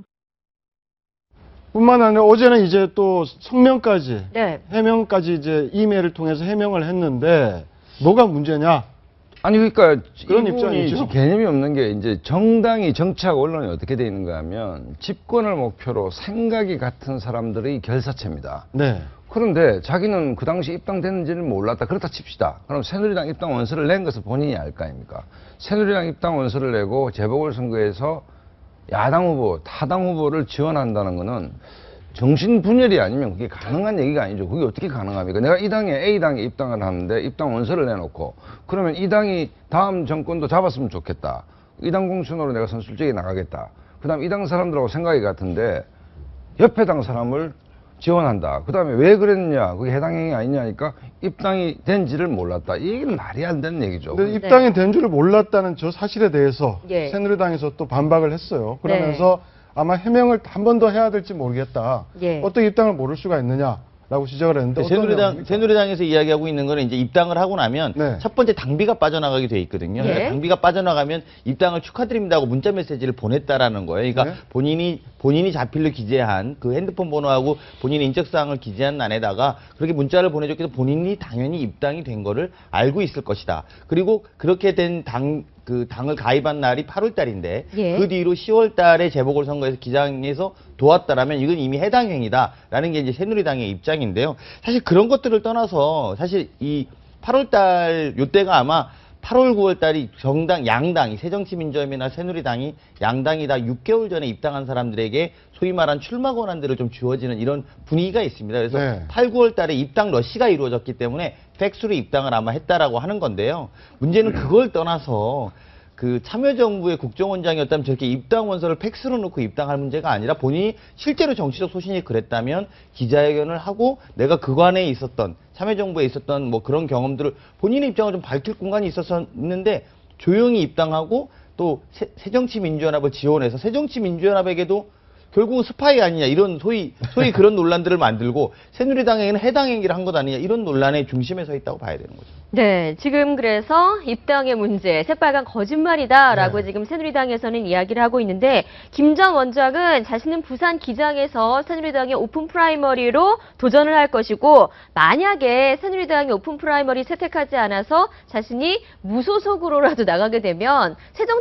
뿐만 아니라 어제는 이제 또 성명까지, 네. 해명까지 이제 이메일을 통해서 해명을 했는데 뭐가 문제냐? 아니 그러니까 그런 이분이 입장이죠. 개념이 없는 게 이제 정당이 정치하고 언론이 어떻게 돼 있는가 하면 집권을 목표로 생각이 같은 사람들의 결사체입니다. 네. 그런데 자기는 그 당시 입당됐는지는 몰랐다. 그렇다 칩시다. 그럼 새누리당 입당 원서를 낸 것을 본인이 알 거 아닙니까? 새누리당 입당 원서를 내고 재보궐선거에서 야당 후보, 타당 후보를 지원한다는 거는 정신분열이 아니면 그게 가능한 얘기가 아니죠. 그게 어떻게 가능합니까? 내가 이 당에 A당에 입당을 하는데 입당 원서를 내놓고 그러면 이 당이 다음 정권도 잡았으면 좋겠다. 이 당 공천으로 내가 선출직에 나가겠다. 그 다음 이 당 사람들하고 생각이 같은데 옆에 당 사람을 지원한다. 그 다음에 왜 그랬냐? 그게 해당 행위 아니냐니까 입당이 된지를 몰랐다. 이 얘기는 말이 안 되는 얘기죠. 근데 입당이 된 줄을 몰랐다는 저 사실에 대해서 예. 새누리당에서 또 반박을 했어요. 그러면서 아마 해명을 한 번 더 해야 될지 모르겠다. 예. 어떻게 입당을 모를 수가 있느냐라고 지적을 했는데 어떤 새누리당, 내용입니까? 새누리당에서 이야기하고 있는 거는 이제 입당을 하고 나면 네. 첫 번째 당비가 빠져나가게 돼 있거든요. 예. 그러니까 당비가 빠져나가면 입당을 축하드립니다고 문자 메시지를 보냈다라는 거예요. 그러니까 네. 본인이 본인이 자필로 기재한 그 핸드폰 번호하고 본인의 인적사항을 기재한 안에다가 그렇게 문자를 보내줬기 때문에 본인이 당연히 입당이 된 거를 알고 있을 것이다. 그리고 그렇게 된 당 그 당을 가입한 날이 팔월 달인데 예. 그 뒤로 시월 달에 재보궐선거에서 기장에서 도왔다라면 이건 이미 해당 행위다라는 게 이제 새누리당의 입장인데요. 사실 그런 것들을 떠나서 사실 이 팔월 달 요때가 아마 팔월, 구월 달이 정당, 양당이 새정치민주연합이나 새누리당이 양당이 다 육 개월 전에 입당한 사람들에게 소위 말한 출마 권한들을 좀 주어지는 이런 분위기가 있습니다. 그래서 네. 팔, 구월 달에 입당 러시가 이루어졌기 때문에 팩스로 입당을 아마 했다라고 하는 건데요. 문제는 그걸 떠나서 그 참여정부의 국정원장이었다면 저렇게 입당 원서를 팩스로 넣고 입당할 문제가 아니라 본인이 실제로 정치적 소신이 그랬다면 기자회견을 하고 내가 그간에 있었던 참여정부에 있었던 뭐 그런 경험들을 본인의 입장을 좀 밝힐 공간이 있었었는데 조용히 입당하고 또 새, 새정치민주연합을 지원해서 새정치민주연합에게도 결국은 스파이 아니냐 이런 소위 소위 그런 논란들을 만들고 새누리당에게는 해당 행위를 한 것 아니냐 이런 논란의 중심에 서 있다고 봐야 되는 거죠. 네, 지금 그래서 입당의 문제, 새빨간 거짓말이다라고 네. 지금 새누리당에서는 이야기를 하고 있는데 김 전 원장은 자신은 부산 기장에서 새누리당의 오픈 프라이머리로 도전을 할 것이고 만약에 새누리당이 오픈 프라이머리 채택하지 않아서 자신이 무소속으로라도 나가게 되면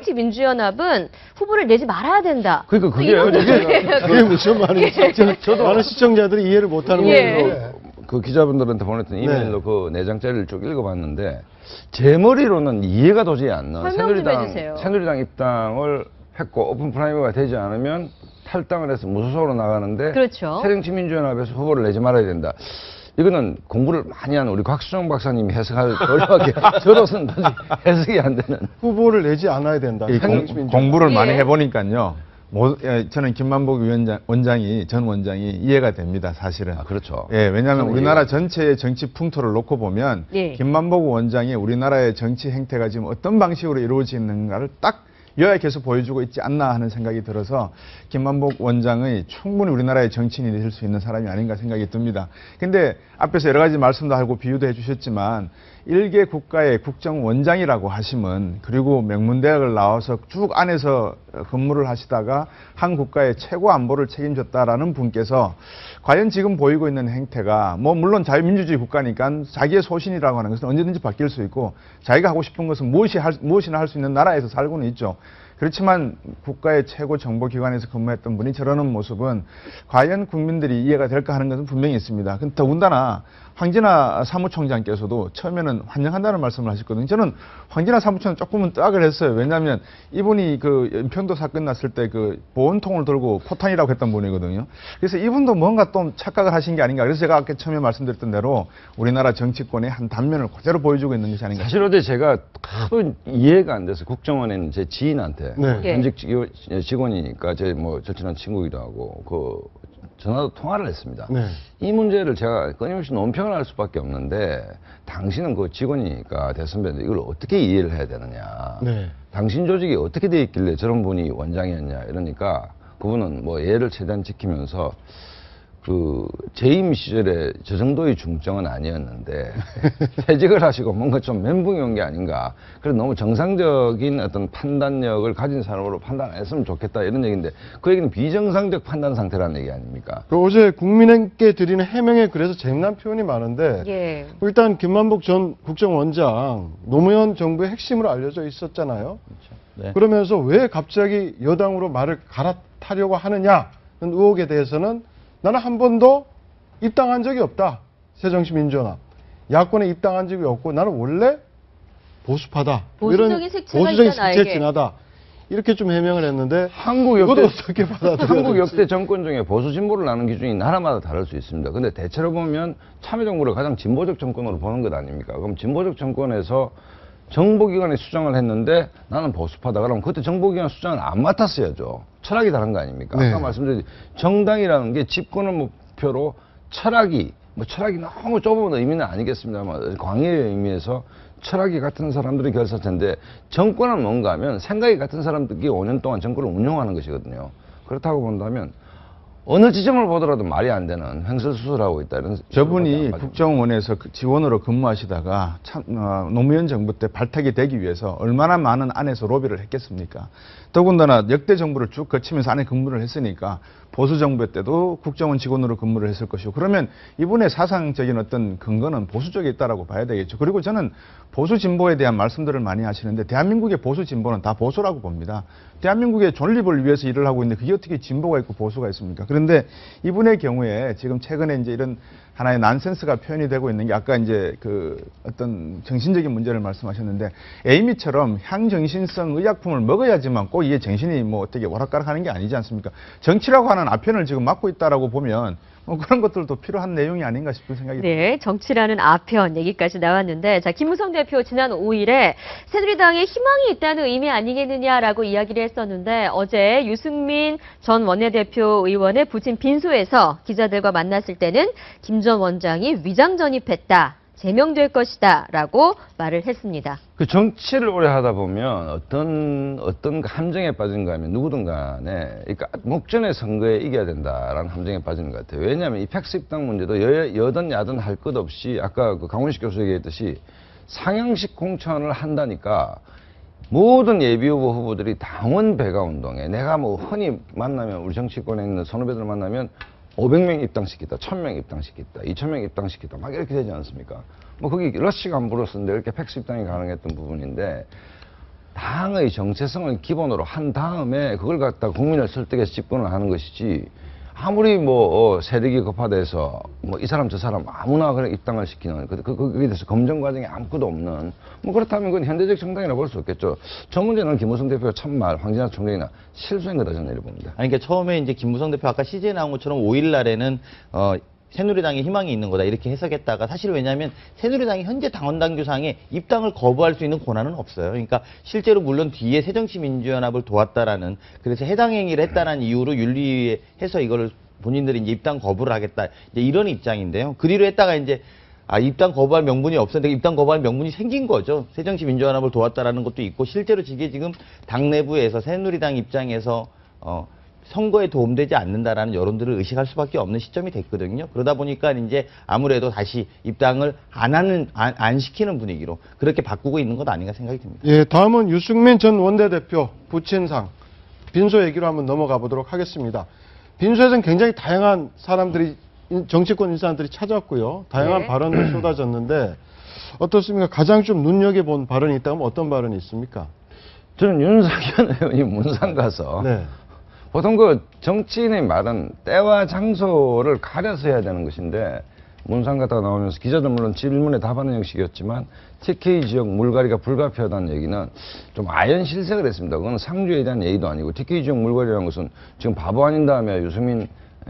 새정치민주연합은 후보를 내지 말아야 된다. 그러니까 그게 이런 제가- 그게 무슨 말인지 예. 저도 많은 시청자들이 이해를 못하는 예. 거예요. 그 기자분들한테 보냈던 이메일로 그 내장자리를 쭉 읽어봤는데 제 머리로는 이해가 도저히 안 나요. 설명 좀 새누리당 해주세요. 새누리당 입당을 했고 오픈 프라이머리가 되지 않으면 탈당을 해서 무소속으로 나가는데 그렇죠. 새정치민주연합에서 후보를 내지 말아야 된다. 이거는 공부를 많이 한 우리 곽수정 박사님이 해석할 논리밖에 저로서는 도저히 해석이 안 되는. 후보를 내지 않아야 된다. 이 공, 새정치민주연합. 공부를 많이 예. 해보니까요. 뭐, 예, 저는 김만복 위원장, 원장이, 전 원장이 이해가 됩니다, 사실은. 아, 그렇죠. 예, 왜냐하면 저는 우리나라 이해가 전체의 정치 풍토를 놓고 보면, 예. 김만복 원장이 우리나라의 정치 행태가 지금 어떤 방식으로 이루어지는가를 딱 요약해서 보여주고 있지 않나 하는 생각이 들어서 김만복 원장의 충분히 우리나라의 정치인이 될 수 있는 사람이 아닌가 생각이 듭니다. 근데 앞에서 여러 가지 말씀도 하고 비유도 해주셨지만 일개 국가의 국정원장이라고 하시면 그리고 명문대학을 나와서 쭉 안에서 근무를 하시다가 한 국가의 최고 안보를 책임졌다라는 분께서 과연 지금 보이고 있는 행태가 뭐 물론 자유민주주의 국가니까 자기의 소신이라고 하는 것은 언제든지 바뀔 수 있고 자기가 하고 싶은 것은 무엇이 할, 무엇이나 할 수 있는 나라에서 살고는 있죠. 그렇지만 국가의 최고 정보기관에서 근무했던 분이 저러는 모습은 과연 국민들이 이해가 될까 하는 것은 분명히 있습니다. 근데 더군다나 황진아 사무총장께서도 처음에는 환영한다는 말씀을 하셨거든요. 저는 황진아 사무총장 조금은 뜨악을 했어요. 왜냐하면 이분이 그 연평도 사건 났을 때 그 보온통을 들고 포탄이라고 했던 분이거든요. 그래서 이분도 뭔가 좀 착각을 하신 게 아닌가. 그래서 제가 아까 처음에 말씀드렸던 대로 우리나라 정치권의 한 단면을 그대로 보여주고 있는 것이 아닌가. 사실 어제 제가 큰 이해가 안 돼서 국정원에 있는 제 지인한테 네. 예. 현직 직- 직원이니까 제 뭐 절친한 친구이기도 하고 그 전화로 통화를 했습니다. 네. 이 문제를 제가 끊임없이 논평을 할 수밖에 없는데 당신은 그 직원이니까 대선배인데 이걸 어떻게 이해를 해야 되느냐. 네. 당신 조직이 어떻게 돼 있길래 저런 분이 원장이었냐 이러니까 그분은 뭐 예를 최대한 지키면서 그 재임 시절에 저 정도의 중정은 아니었는데 퇴직을 하시고 뭔가 좀 멘붕이 온 게 아닌가. 그래서 너무 정상적인 어떤 판단력을 가진 사람으로 판단 안 했으면 좋겠다 이런 얘기인데 그 얘기는 비정상적 판단 상태라는 얘기 아닙니까? 그 어제 국민에게 드리는 해명에 그래서 재미난 표현이 많은데 예. 일단 김만복 전 국정원장 노무현 정부의 핵심으로 알려져 있었잖아요. 네. 그러면서 왜 갑자기 여당으로 말을 갈아타려고 하느냐는 의혹에 대해서는 나는 한 번도 입당한 적이 없다. 새정치민주연합. 야권에 입당한 적이 없고 나는 원래 보수파다. 보수적인 색채가 보수적인 있다, 색채 나에게. 진하다. 이렇게 좀 해명을 했는데 한국 이것도 역대 어떻게 받아들여야 한국 될지. 역대 정권 중에 보수 진보를 나눈 기준이 나라마다 다를 수 있습니다. 근데 대체로 보면 참여정부를 가장 진보적 정권으로 보는 것 아닙니까? 그럼 진보적 정권에서 정보기관이 수장을 했는데 나는 보수파다. 그럼 그때 정보기관 수장을 안 맡았어야죠. 철학이 다른 거 아닙니까? 네. 아까 말씀드린 정당이라는 게 집권을 목표로 철학이 뭐 철학이 너무 좁은 의미는 아니겠습니다만 광의의 의미에서 철학이 같은 사람들이 결사체인데 정권은 뭔가 하면 생각이 같은 사람들이 오 년 동안 정권을 운영하는 것이거든요. 그렇다고 본다면 어느 지점을 보더라도 말이 안 되는 횡설수설하고 있다 이런. 저분이 국정원에서 그 지원으로 근무하시다가 참 어, 노무현 정부 때 발탁이 되기 위해서 얼마나 많은 안에서 로비를 했겠습니까? 더군다나 역대 정부를 쭉 거치면서 안에 근무를 했으니까 보수 정부 때도 국정원 직원으로 근무를 했을 것이고 그러면 이분의 사상적인 어떤 근거는 보수 쪽에 있다라고 봐야 되겠죠. 그리고 저는 보수 진보에 대한 말씀들을 많이 하시는데 대한민국의 보수 진보는 다 보수라고 봅니다. 대한민국의 존립을 위해서 일을 하고 있는데 그게 어떻게 진보가 있고 보수가 있습니까? 그런데 이분의 경우에 지금 최근에 이제 이런 하나의 난센스가 표현이 되고 있는 게 아까 이제 그 어떤 정신적인 문제를 말씀하셨는데 에이미처럼 향정신성 의약품을 먹어야지만 꼭 이게 정신이 뭐 어떻게 오락가락하는 게 아니지 않습니까? 정치라고 하는 아편을 지금 맡고 있다라고 보면 뭐 그런 것들도 필요한 내용이 아닌가 싶은 생각이 듭니다. 네, 정치라는 아편 얘기까지 나왔는데 자 김무성 대표 지난 오일에 새누리당에 희망이 있다는 의미 아니겠느냐라고 이야기를 했었는데 어제 유승민 전 원내대표 의원의 부친 빈소에서 기자들과 만났을 때는 김 전 원장이 위장 전입했다. 제명될 것이다 라고 말을 했습니다. 그 정치를 오래 하다 보면 어떤 어떤 함정에 빠진가 하면 누구든 간에 그러니까 목전의 선거에 이겨야 된다라는 함정에 빠지는 것 같아요. 왜냐하면 이 팩스 입당 문제도 여, 여든 야든 할 것 없이 아까 그 강훈식 교수 얘기했듯이 상향식 공천을 한다니까 모든 예비후보 후보들이 당원 배가 운동에 내가 뭐 흔히 만나면 우리 정치권에 있는 선후배들 만나면 오백 명 입당시키다, 천 명 입당시키다, 이천 명 입당시키다 막 이렇게 되지 않습니까? 뭐 거기 러시가 안 불었었는데 이렇게 팩스 입당이 가능했던 부분인데 당의 정체성을 기본으로 한 다음에 그걸 갖다 국민을 설득해서 집권을 하는 것이지 아무리 뭐 어, 세력이 급화돼서 뭐 이 사람 저 사람 아무나 그냥 입당을 시키는 그, 그, 거기에 대해서 검증 과정이 아무것도 없는 뭐 그렇다면 그건 현대적 정당이라고 볼 수 없겠죠. 저 문제는 김무성 대표가 참말 황진아 총장이나 실수한 거다 저는 이렇게 봅니다. 아니, 그러니까 처음에 이제 김무성 대표 아까 씨지에 나온 것처럼 오 일 날에는 어, 새누리당에 희망이 있는 거다 이렇게 해석했다가 사실 왜냐하면 새누리당이 현재 당원당규상에 입당을 거부할 수 있는 권한은 없어요. 그러니까 실제로 물론 뒤에 새정치민주연합을 도왔다라는 그래서 해당 행위를 했다는 이유로 윤리위에 해서 이거를 본인들이 이제 입당 거부를 하겠다 이제 이런 입장인데요. 그 뒤로 했다가 이제 아 입당 거부할 명분이 없었는데 입당 거부할 명분이 생긴 거죠. 새정치민주연합을 도왔다라는 것도 있고 실제로 이게 지금 당 내부에서 새누리당 입장에서 어. 선거에 도움되지 않는다라는 여론들을 의식할 수밖에 없는 시점이 됐거든요. 그러다 보니까 이제 아무래도 다시 입당을 안 하는, 안, 안 시키는 분위기로 그렇게 바꾸고 있는 것 아닌가 생각이 듭니다. 예, 다음은 유승민 전 원내대표 부친상 빈소 얘기로 한번 넘어가 보도록 하겠습니다. 빈소에서는 굉장히 다양한 사람들이 정치권 인사들이 찾았고요. 다양한 네. 발언을 쏟아졌는데 어떻습니까? 가장 좀 눈여겨본 발언이 있다면 어떤 발언이 있습니까? 저는 윤석열 의원이 문상 가서 네. 보통 그 정치인의 말은 때와 장소를 가려서 해야 되는 것인데 문상 갔다가 나오면서 기자들 물론 질문에 답하는 형식이었지만 티케이 지역 물갈이가 불가피하다는 얘기는 좀 아연실색을 했습니다. 그건 상주에 대한 예의도 아니고 티케이 지역 물갈이라는 것은 지금 바보 아닌 다음에 유승민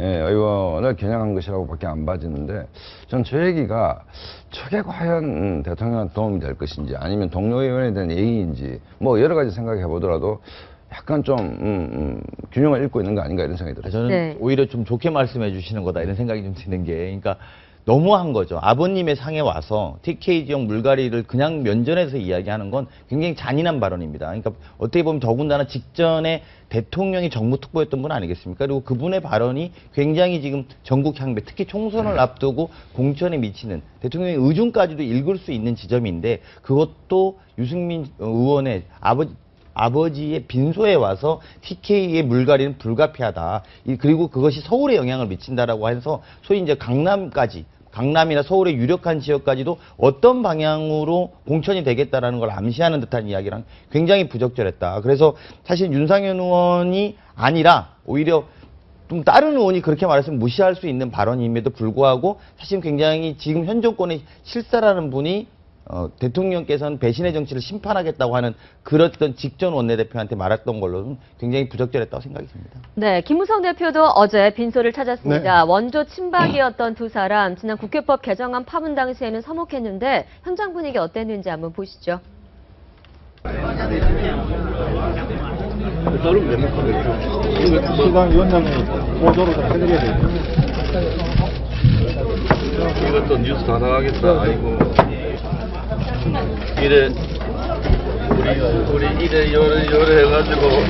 의원을 겨냥한 것이라고 밖에 안 봐지는데 전 저 얘기가 저게 과연 대통령한테 도움이 될 것인지 아니면 동료 의원에 대한 예의인지 뭐 여러 가지 생각해 보더라도 약간 좀 음, 음, 균형을 잃고 있는 거 아닌가 이런 생각이 들어요. 저는 네. 오히려 좀 좋게 말씀해 주시는 거다 이런 생각이 좀 드는 게 그러니까 너무한 거죠. 아버님의 상에 와서 티케이 지역 물갈이를 그냥 면전에서 이야기하는 건 굉장히 잔인한 발언입니다. 그러니까 어떻게 보면 더군다나 직전에 대통령이 정무특보였던 분 아니겠습니까? 그리고 그분의 발언이 굉장히 지금 전국 향배, 특히 총선을 앞두고 공천에 미치는 대통령의 의중까지도 읽을 수 있는 지점인데 그것도 유승민 의원의 아버지 아버지의 빈소에 와서 티케이의 물갈이는 불가피하다. 그리고 그것이 서울에 영향을 미친다라고 해서 소위 이제 강남까지, 강남이나 서울의 유력한 지역까지도 어떤 방향으로 공천이 되겠다라는 걸 암시하는 듯한 이야기랑 굉장히 부적절했다. 그래서 사실 윤상현 의원이 아니라 오히려 좀 다른 의원이 그렇게 말했으면 무시할 수 있는 발언임에도 불구하고 사실 굉장히 지금 현 정권의 실세라는 분이 어, 대통령께서는 배신의 정치를 심판하겠다고 하는 그랬던 직전 원내대표한테 말했던 걸로는 굉장히 부적절했다고 생각이 듭니다. 네, 김무성 대표도 어제 빈소를 찾았습니다. 네. 원조 친박이었던 두 사람 지난 국회법 개정안 파문 당시에는 서먹했는데 현장 분위기 어땠는지 한번 보시죠. 시당 위원장이 보조를 좀 해드려야 돼요. 이것도 뉴스 다 나가겠다. 아이고. 이래 우리 우리 이래 요래 요래 해가지고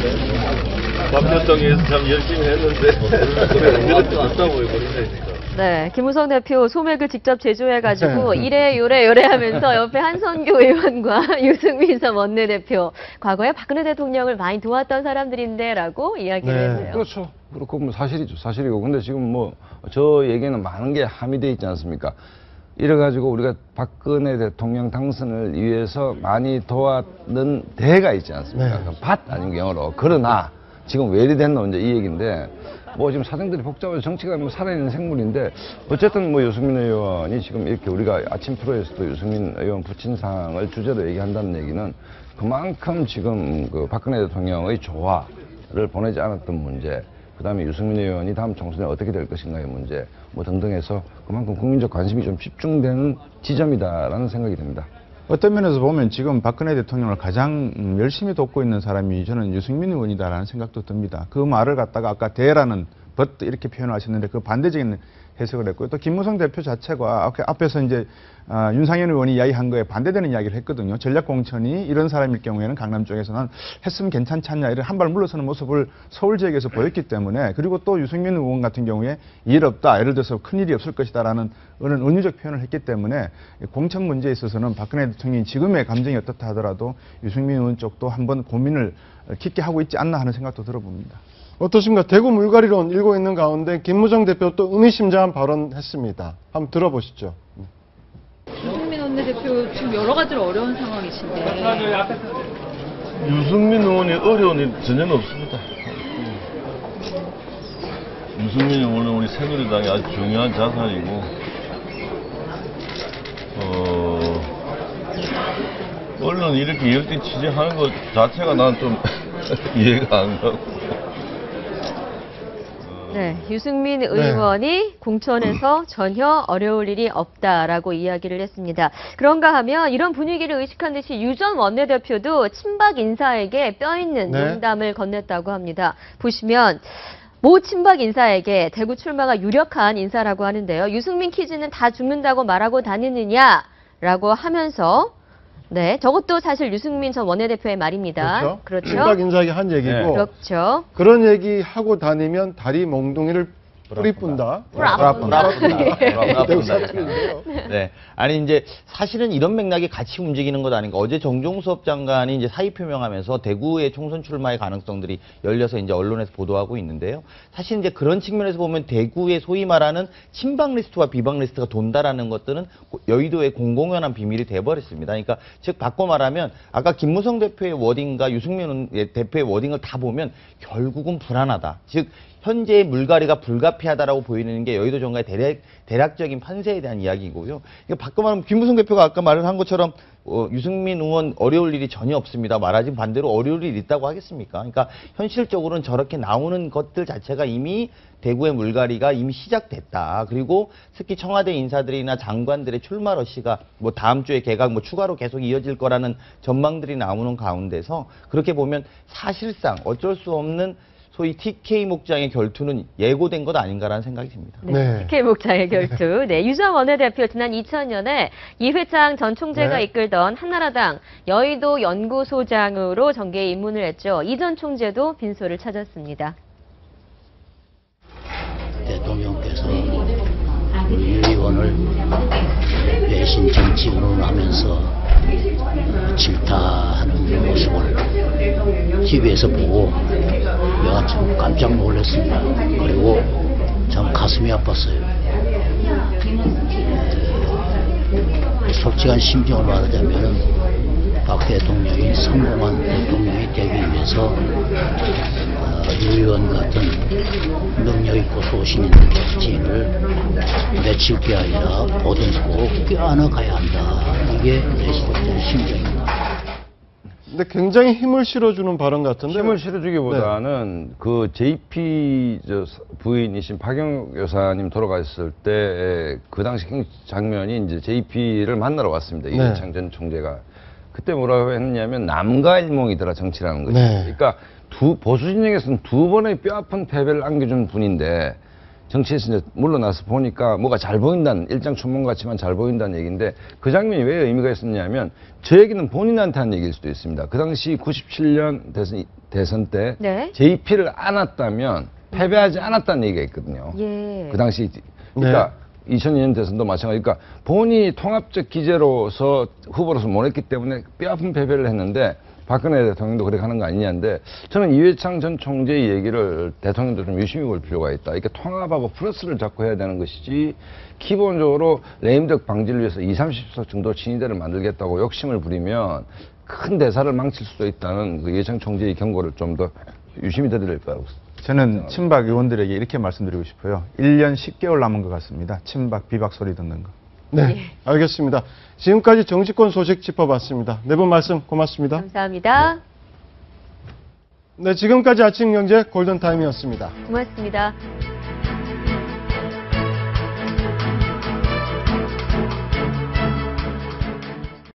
박대통령에서 참 열심히 했는데 그렇게 없다고 해버리니까. 네, 김무성 대표 소맥을 직접 제조해가지고 이래 요래 요래 하면서 옆에 한선교 의원과 유승민 전 원내대표 과거에 박근혜 대통령을 많이 도왔던 사람들인데라고 이야기를 네. 했네요. 그렇죠. 그렇고 뭐 사실이죠. 사실이고. 근데 지금 뭐 저 얘기는 많은 게 함의돼 있지 않습니까? 이래가지고 우리가 박근혜 대통령 당선을 위해서 많이 도왔는 대가 있지 않습니까? 네. 밭 아닌 영어로. 그러나 지금 왜 이리 됐노 이제 이 얘기인데 뭐 지금 사정들이 복잡해서 정치가 뭐 살아있는 생물인데 어쨌든 뭐 유승민 의원이 지금 이렇게 우리가 아침 프로에서도 유승민 의원 부친상을 주제로 얘기한다는 얘기는 그만큼 지금 그 박근혜 대통령의 조화를 보내지 않았던 문제, 그 다음에 유승민 의원이 다음 총선에 어떻게 될 것인가의 문제 뭐 등등 해서 그만큼 국민적 관심이 좀 집중되는 지점이다라는 생각이 듭니다. 어떤 면에서 보면 지금 박근혜 대통령을 가장 열심히 돕고 있는 사람이 저는 유승민 의원이다라는 생각도 듭니다. 그 말을 갖다가 아까 대라는 벗 이렇게 표현하셨는데 그 반대적인 해석을 했고요. 또 김무성 대표 자체가 앞에서 이제 아, 윤상현 의원이 이야기한 거에 반대되는 이야기를 했거든요. 전략공천이 이런 사람일 경우에는 강남 쪽에서는 했으면 괜찮지 않냐 이런 한 발 물러서는 모습을 서울 지역에서 보였기 때문에, 그리고 또 유승민 의원 같은 경우에 일 없다, 예를 들어서 큰일이 없을 것이다라는 그런 은유적 표현을 했기 때문에 공천 문제에 있어서는 박근혜 대통령이 지금의 감정이 어떻다 하더라도 유승민 의원 쪽도 한번 고민을 깊게 하고 있지 않나 하는 생각도 들어봅니다. 어떻습니까? 대구 물갈이론 일고 있는 가운데 김무성 대표 또 의미심장한 발언했습니다. 한번 들어보시죠. 유승민 원내대표 지금 여러 가지로 어려운 상황이신데. 유승민 의원이 어려운 일 전혀 없습니다. 유승민 의원은 우리 새누리당의 아주 중요한 자산이고, 어, 언론이 이렇게 열띤 취재하는 것 자체가 난 좀 이해가 안 가고. 네, 유승민 의원이 네. 공천에서 전혀 어려울 일이 없다라고 이야기를 했습니다. 그런가 하면 이런 분위기를 의식한 듯이 유 전 원내대표도 친박 인사에게 뼈있는 네. 농담을 건넸다고 합니다. 보시면 모 친박 인사에게 대구 출마가 유력한 인사라고 하는데요. 유승민 퀴즈는 다 죽는다고 말하고 다니느냐라고 하면서 네, 저것도 사실 유승민 전 원내대표의 말입니다. 그렇죠. 그렇죠. 친박 인사에게 한 얘기고. 네. 그렇죠. 그런 얘기 하고 다니면 다리 몽둥이를 뿌리 뿐다. 뿌리 아픈다. 네. 아니, 이제 사실은 이런 맥락이 같이 움직이는 것 아닌가. 어제 정종섭 장관이 이제 사의 표명하면서 대구의 총선 출마의 가능성들이 열려서 이제 언론에서 보도하고 있는데요. 사실 이제 그런 측면에서 보면 대구의 소위 말하는 친박 리스트와 비박 리스트가 돈다라는 것들은 여의도의 공공연한 비밀이 돼버렸습니다. 그러니까 즉 바꿔 말하면 아까 김무성 대표의 워딩과 유승민 대표의 워딩을 다 보면 결국은 불안하다. 즉 현재의 물갈이가 불가피하다라고 보이는 게 여의도 정가의 대략, 대략적인 판세에 대한 이야기고요. 이거 바꿔 말하면 김무성 대표가 아까 말을 한 것처럼 어, 유승민 의원 어려울 일이 전혀 없습니다. 말하지 반대로 어려울 일이 있다고 하겠습니까? 그러니까 현실적으로는 저렇게 나오는 것들 자체가 이미 대구의 물갈이가 이미 시작됐다. 그리고 특히 청와대 인사들이나 장관들의 출마 러시가 뭐 다음 주에 개각 뭐 추가로 계속 이어질 거라는 전망들이 나오는 가운데서 그렇게 보면 사실상 어쩔 수 없는 소위 티케이 목장의 결투는 예고된 것 아닌가라는 생각이 듭니다. 네, 네. 티케이 목장의 결투. 네, 유 전 원내대표 지난 이천 년에 이회창 전 총재가 네. 이끌던 한나라당 여의도 연구소장으로 정계에 입문을 했죠. 이 전 총재도 빈소를 찾았습니다. 대통령께서 유 의원을 배신 정치 운운하면서 질타하는 모습을 티비에서 보고 내가 참 깜짝 놀랐습니다. 그리고 참 가슴이 아팠어요. 에, 솔직한 심정을 말하자면 박 대통령이 성공한 대통령이 되기 위해서 어, 유 의원 같은 능력 있고 소신 있는 정치인을 며칠 게 아니라 보듬고 껴안아가야 한다. 이게 내 심정입니다. 근데 굉장히 힘을 실어주는 발언 같은데. 힘을 실어주기보다는 네. 그 제이피 저 부인이신 박영욱 여사님 돌아가셨을 때 그 당시 장면이 이제 제이피를 만나러 왔습니다. 네. 이회창 전 총재가. 그때 뭐라고 했냐면 남과 일몽이더라 정치라는 거죠. 네. 그러니까 두 보수 진영에서는 두 번의 뼈아픈 패배를 안겨준 분인데 정치에서 이제 물러나서 보니까 뭐가 잘 보인다는 일장 춘몽 같지만 잘 보인다는 얘기인데 그 장면이 왜 의미가 있었냐면 저 얘기는 본인한테 한 얘기일 수도 있습니다. 그 당시 구십칠 년 대선, 대선 때 네? 제이피를 안았다면 패배하지 않았다는 얘기가 있거든요. 예. 그 당시 그러니까 네. 이천이 년 대선도 마찬가지. 그러니까 본인이 통합적 기재로서 후보로서 못했기 때문에 뼈아픈 패배를 했는데 박근혜 대통령도 그렇게 하는 거 아니냐인데 저는 이회창 전 총재의 얘기를 대통령도 좀 유심히 볼 필요가 있다. 이렇게 통합하고 플러스를 잡고 해야 되는 것이지 기본적으로 레임덕 방지를 위해서 이십, 삼십 석 정도 친위대를 만들겠다고 욕심을 부리면 큰 대사를 망칠 수도 있다는 그 이회창 총재의 경고를 좀 더 유심히 들어야 거라고 저는 친박 의원들에게 이렇게 말씀드리고 싶어요. 일 년 십 개월 남은 것 같습니다. 친박, 비박 소리 듣는 거. 네, 알겠습니다. 지금까지 정치권 소식 짚어봤습니다. 네 분 말씀 고맙습니다. 감사합니다. 네, 지금까지 아침경제 골든타임이었습니다. 고맙습니다.